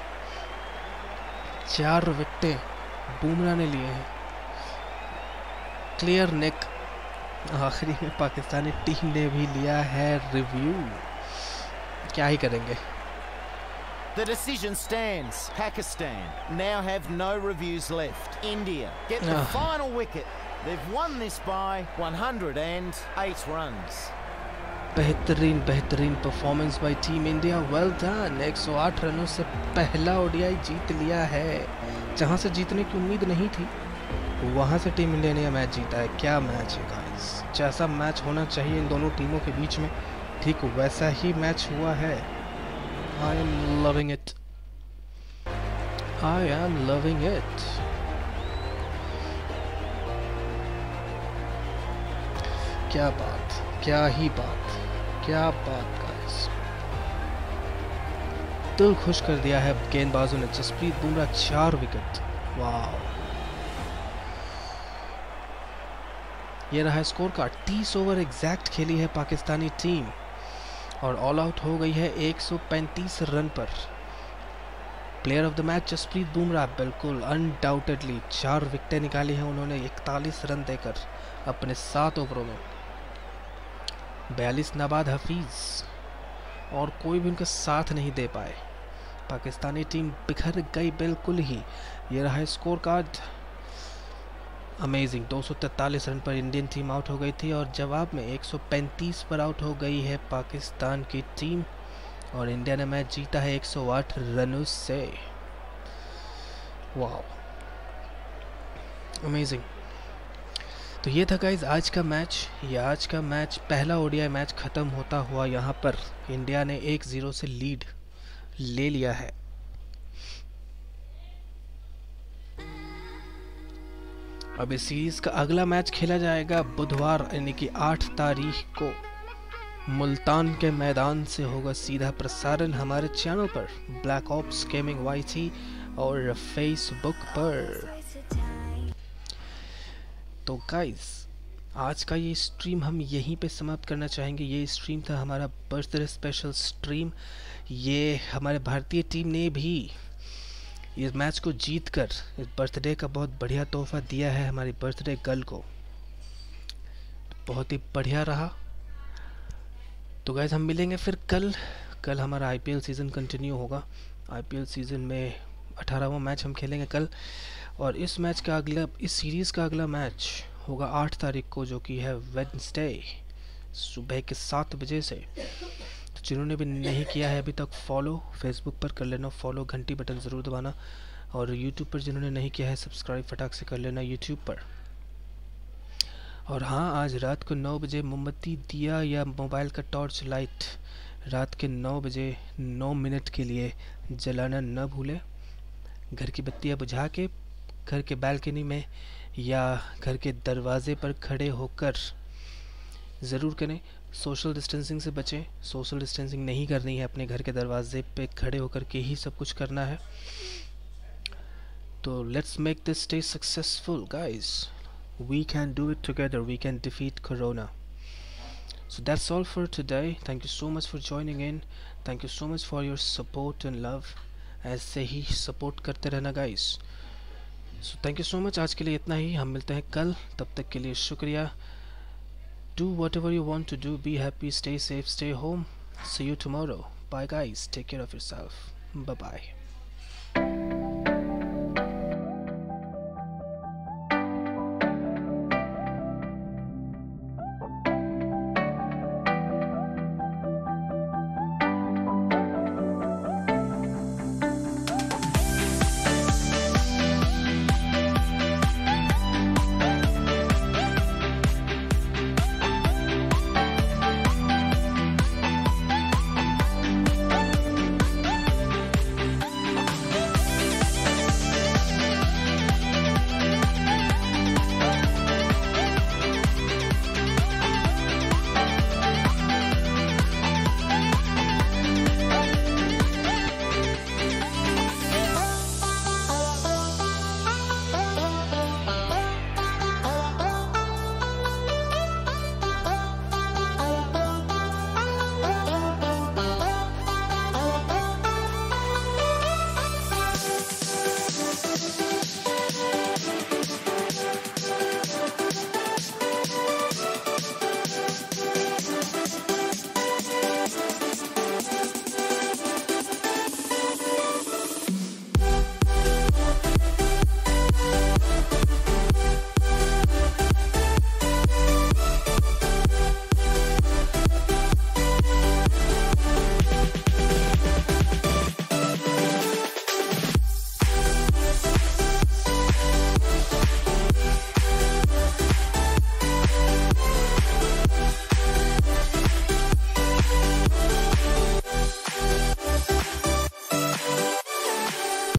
चार विकेटें बुमराह ने लिए हैं। Clear nick. आखिरी में पाकिस्तानी टीम ने भी लिया है रिव्यू। क्या ही करेंगे। The decision stands. Pakistan now have no reviews left. India get the Ah. final wicket. They've won this by one hundred eight runs. बेहतरीन बेहतरीन performance by team India. Well done. एक सौ आठ रनों से पहला ओडीआई जीत लिया है। जहां से जीतने की उम्मीद नहीं थी वहां से टीम इंडिया ने यह मैच जीता है। क्या मैच है गाइस। जैसा मैच होना चाहिए इन दोनों टीमों के बीच में ठीक वैसा ही मैच हुआ है। I am loving it, I am loving it. क्या बात, क्या ही बात, क्या बात गाइस। दिल खुश कर दिया है गेंदबाजों ने। जसप्रीत बुमराह चार विकेट। वाह। ये रहा स्कोर कार्ड। तीस ओवर एग्जैक्ट खेली है पाकिस्तानी टीम और ऑल आउट हो गई है एक सौ पैंतीस रन पर। Player of the match Jasprit Bumrah, बिल्कुल अनडाउटेडली चार विकेटें निकाली हैं उन्होंने इकतालीस रन देकर अपने सात ओवरों में। बयालीस नाबाद हफीज और कोई भी उनका साथ नहीं दे पाए। पाकिस्तानी टीम बिखर गई बिल्कुल ही। ये रहा स्कोर कार्ड। अमेजिंग। दो सौ तैंतालीस रन पर इंडियन टीम आउट हो गई थी और जवाब में एक सौ पैंतीस पर आउट हो गई है पाकिस्तान की टीम और इंडिया ने मैच जीता है एक सौ आठ रनों से। Wow, amazing. तो ये था गाइज आज का मैच। ये आज का मैच पहला ओडीआई मैच ख़त्म होता हुआ यहाँ पर इंडिया ने एक ज़ीरो से लीड ले लिया है। अब इस सीरीज का अगला मैच खेला जाएगा बुधवार यानी कि आठ तारीख को मुल्तान के मैदान से। होगा सीधा प्रसारण हमारे चैनल पर ब्लैक ऑप्स गेमिंग वाईटी और फेसबुक पर। तो गाइस आज का ये स्ट्रीम हम यहीं पे समाप्त करना चाहेंगे। ये स्ट्रीम था हमारा बर्थडे स्पेशल स्ट्रीम। ये हमारे भारतीय टीम ने भी इस मैच को जीतकर इस बर्थडे का बहुत बढ़िया तोहफा दिया है हमारी बर्थडे गर्ल को। बहुत ही बढ़िया रहा। तो गाइस हम मिलेंगे फिर कल कल हमारा आईपीएल सीज़न कंटिन्यू होगा। आईपीएल सीज़न में अठारहवां मैच हम खेलेंगे कल, और इस मैच का अगला इस सीरीज़ का अगला मैच होगा आठ तारीख को, जो कि है वेडनेसडे सुबह के सात बजे से। तो जिन्होंने भी नहीं किया है अभी तक फॉलो, फेसबुक पर कर लेना फॉलो, घंटी बटन ज़रूर दबाना, और यूट्यूब पर जिन्होंने नहीं किया है सब्सक्राइब फटाक से कर लेना यूट्यूब पर। और हाँ, आज रात को नौ बजे मोमबत्ती दिया या मोबाइल का टॉर्च लाइट रात के नौ बजे नौ मिनट के लिए जलाना न भूलें। घर की बत्तियां बुझा के घर के बालकनी में या घर के दरवाजे पर खड़े होकर ज़रूर करें। सोशल डिस्टेंसिंग से बचें, सोशल डिस्टेंसिंग नहीं करनी है, अपने घर के दरवाजे पे खड़े होकर के ही सब कुछ करना है। तो let's make this day successful guys, we can do it together, we can defeat corona. So that's all for today. Thank you so much for joining in, thank you so much for your support and love. ऐसे ही support करते रहना guys. So thank you so much, आज के लिए इतना ही, हम मिलते हैं कल, तब तक के लिए शुक्रिया। Do whatever you want to do, be happy, stay safe, stay home, see you tomorrow. Bye guys, take care of yourself, bye bye.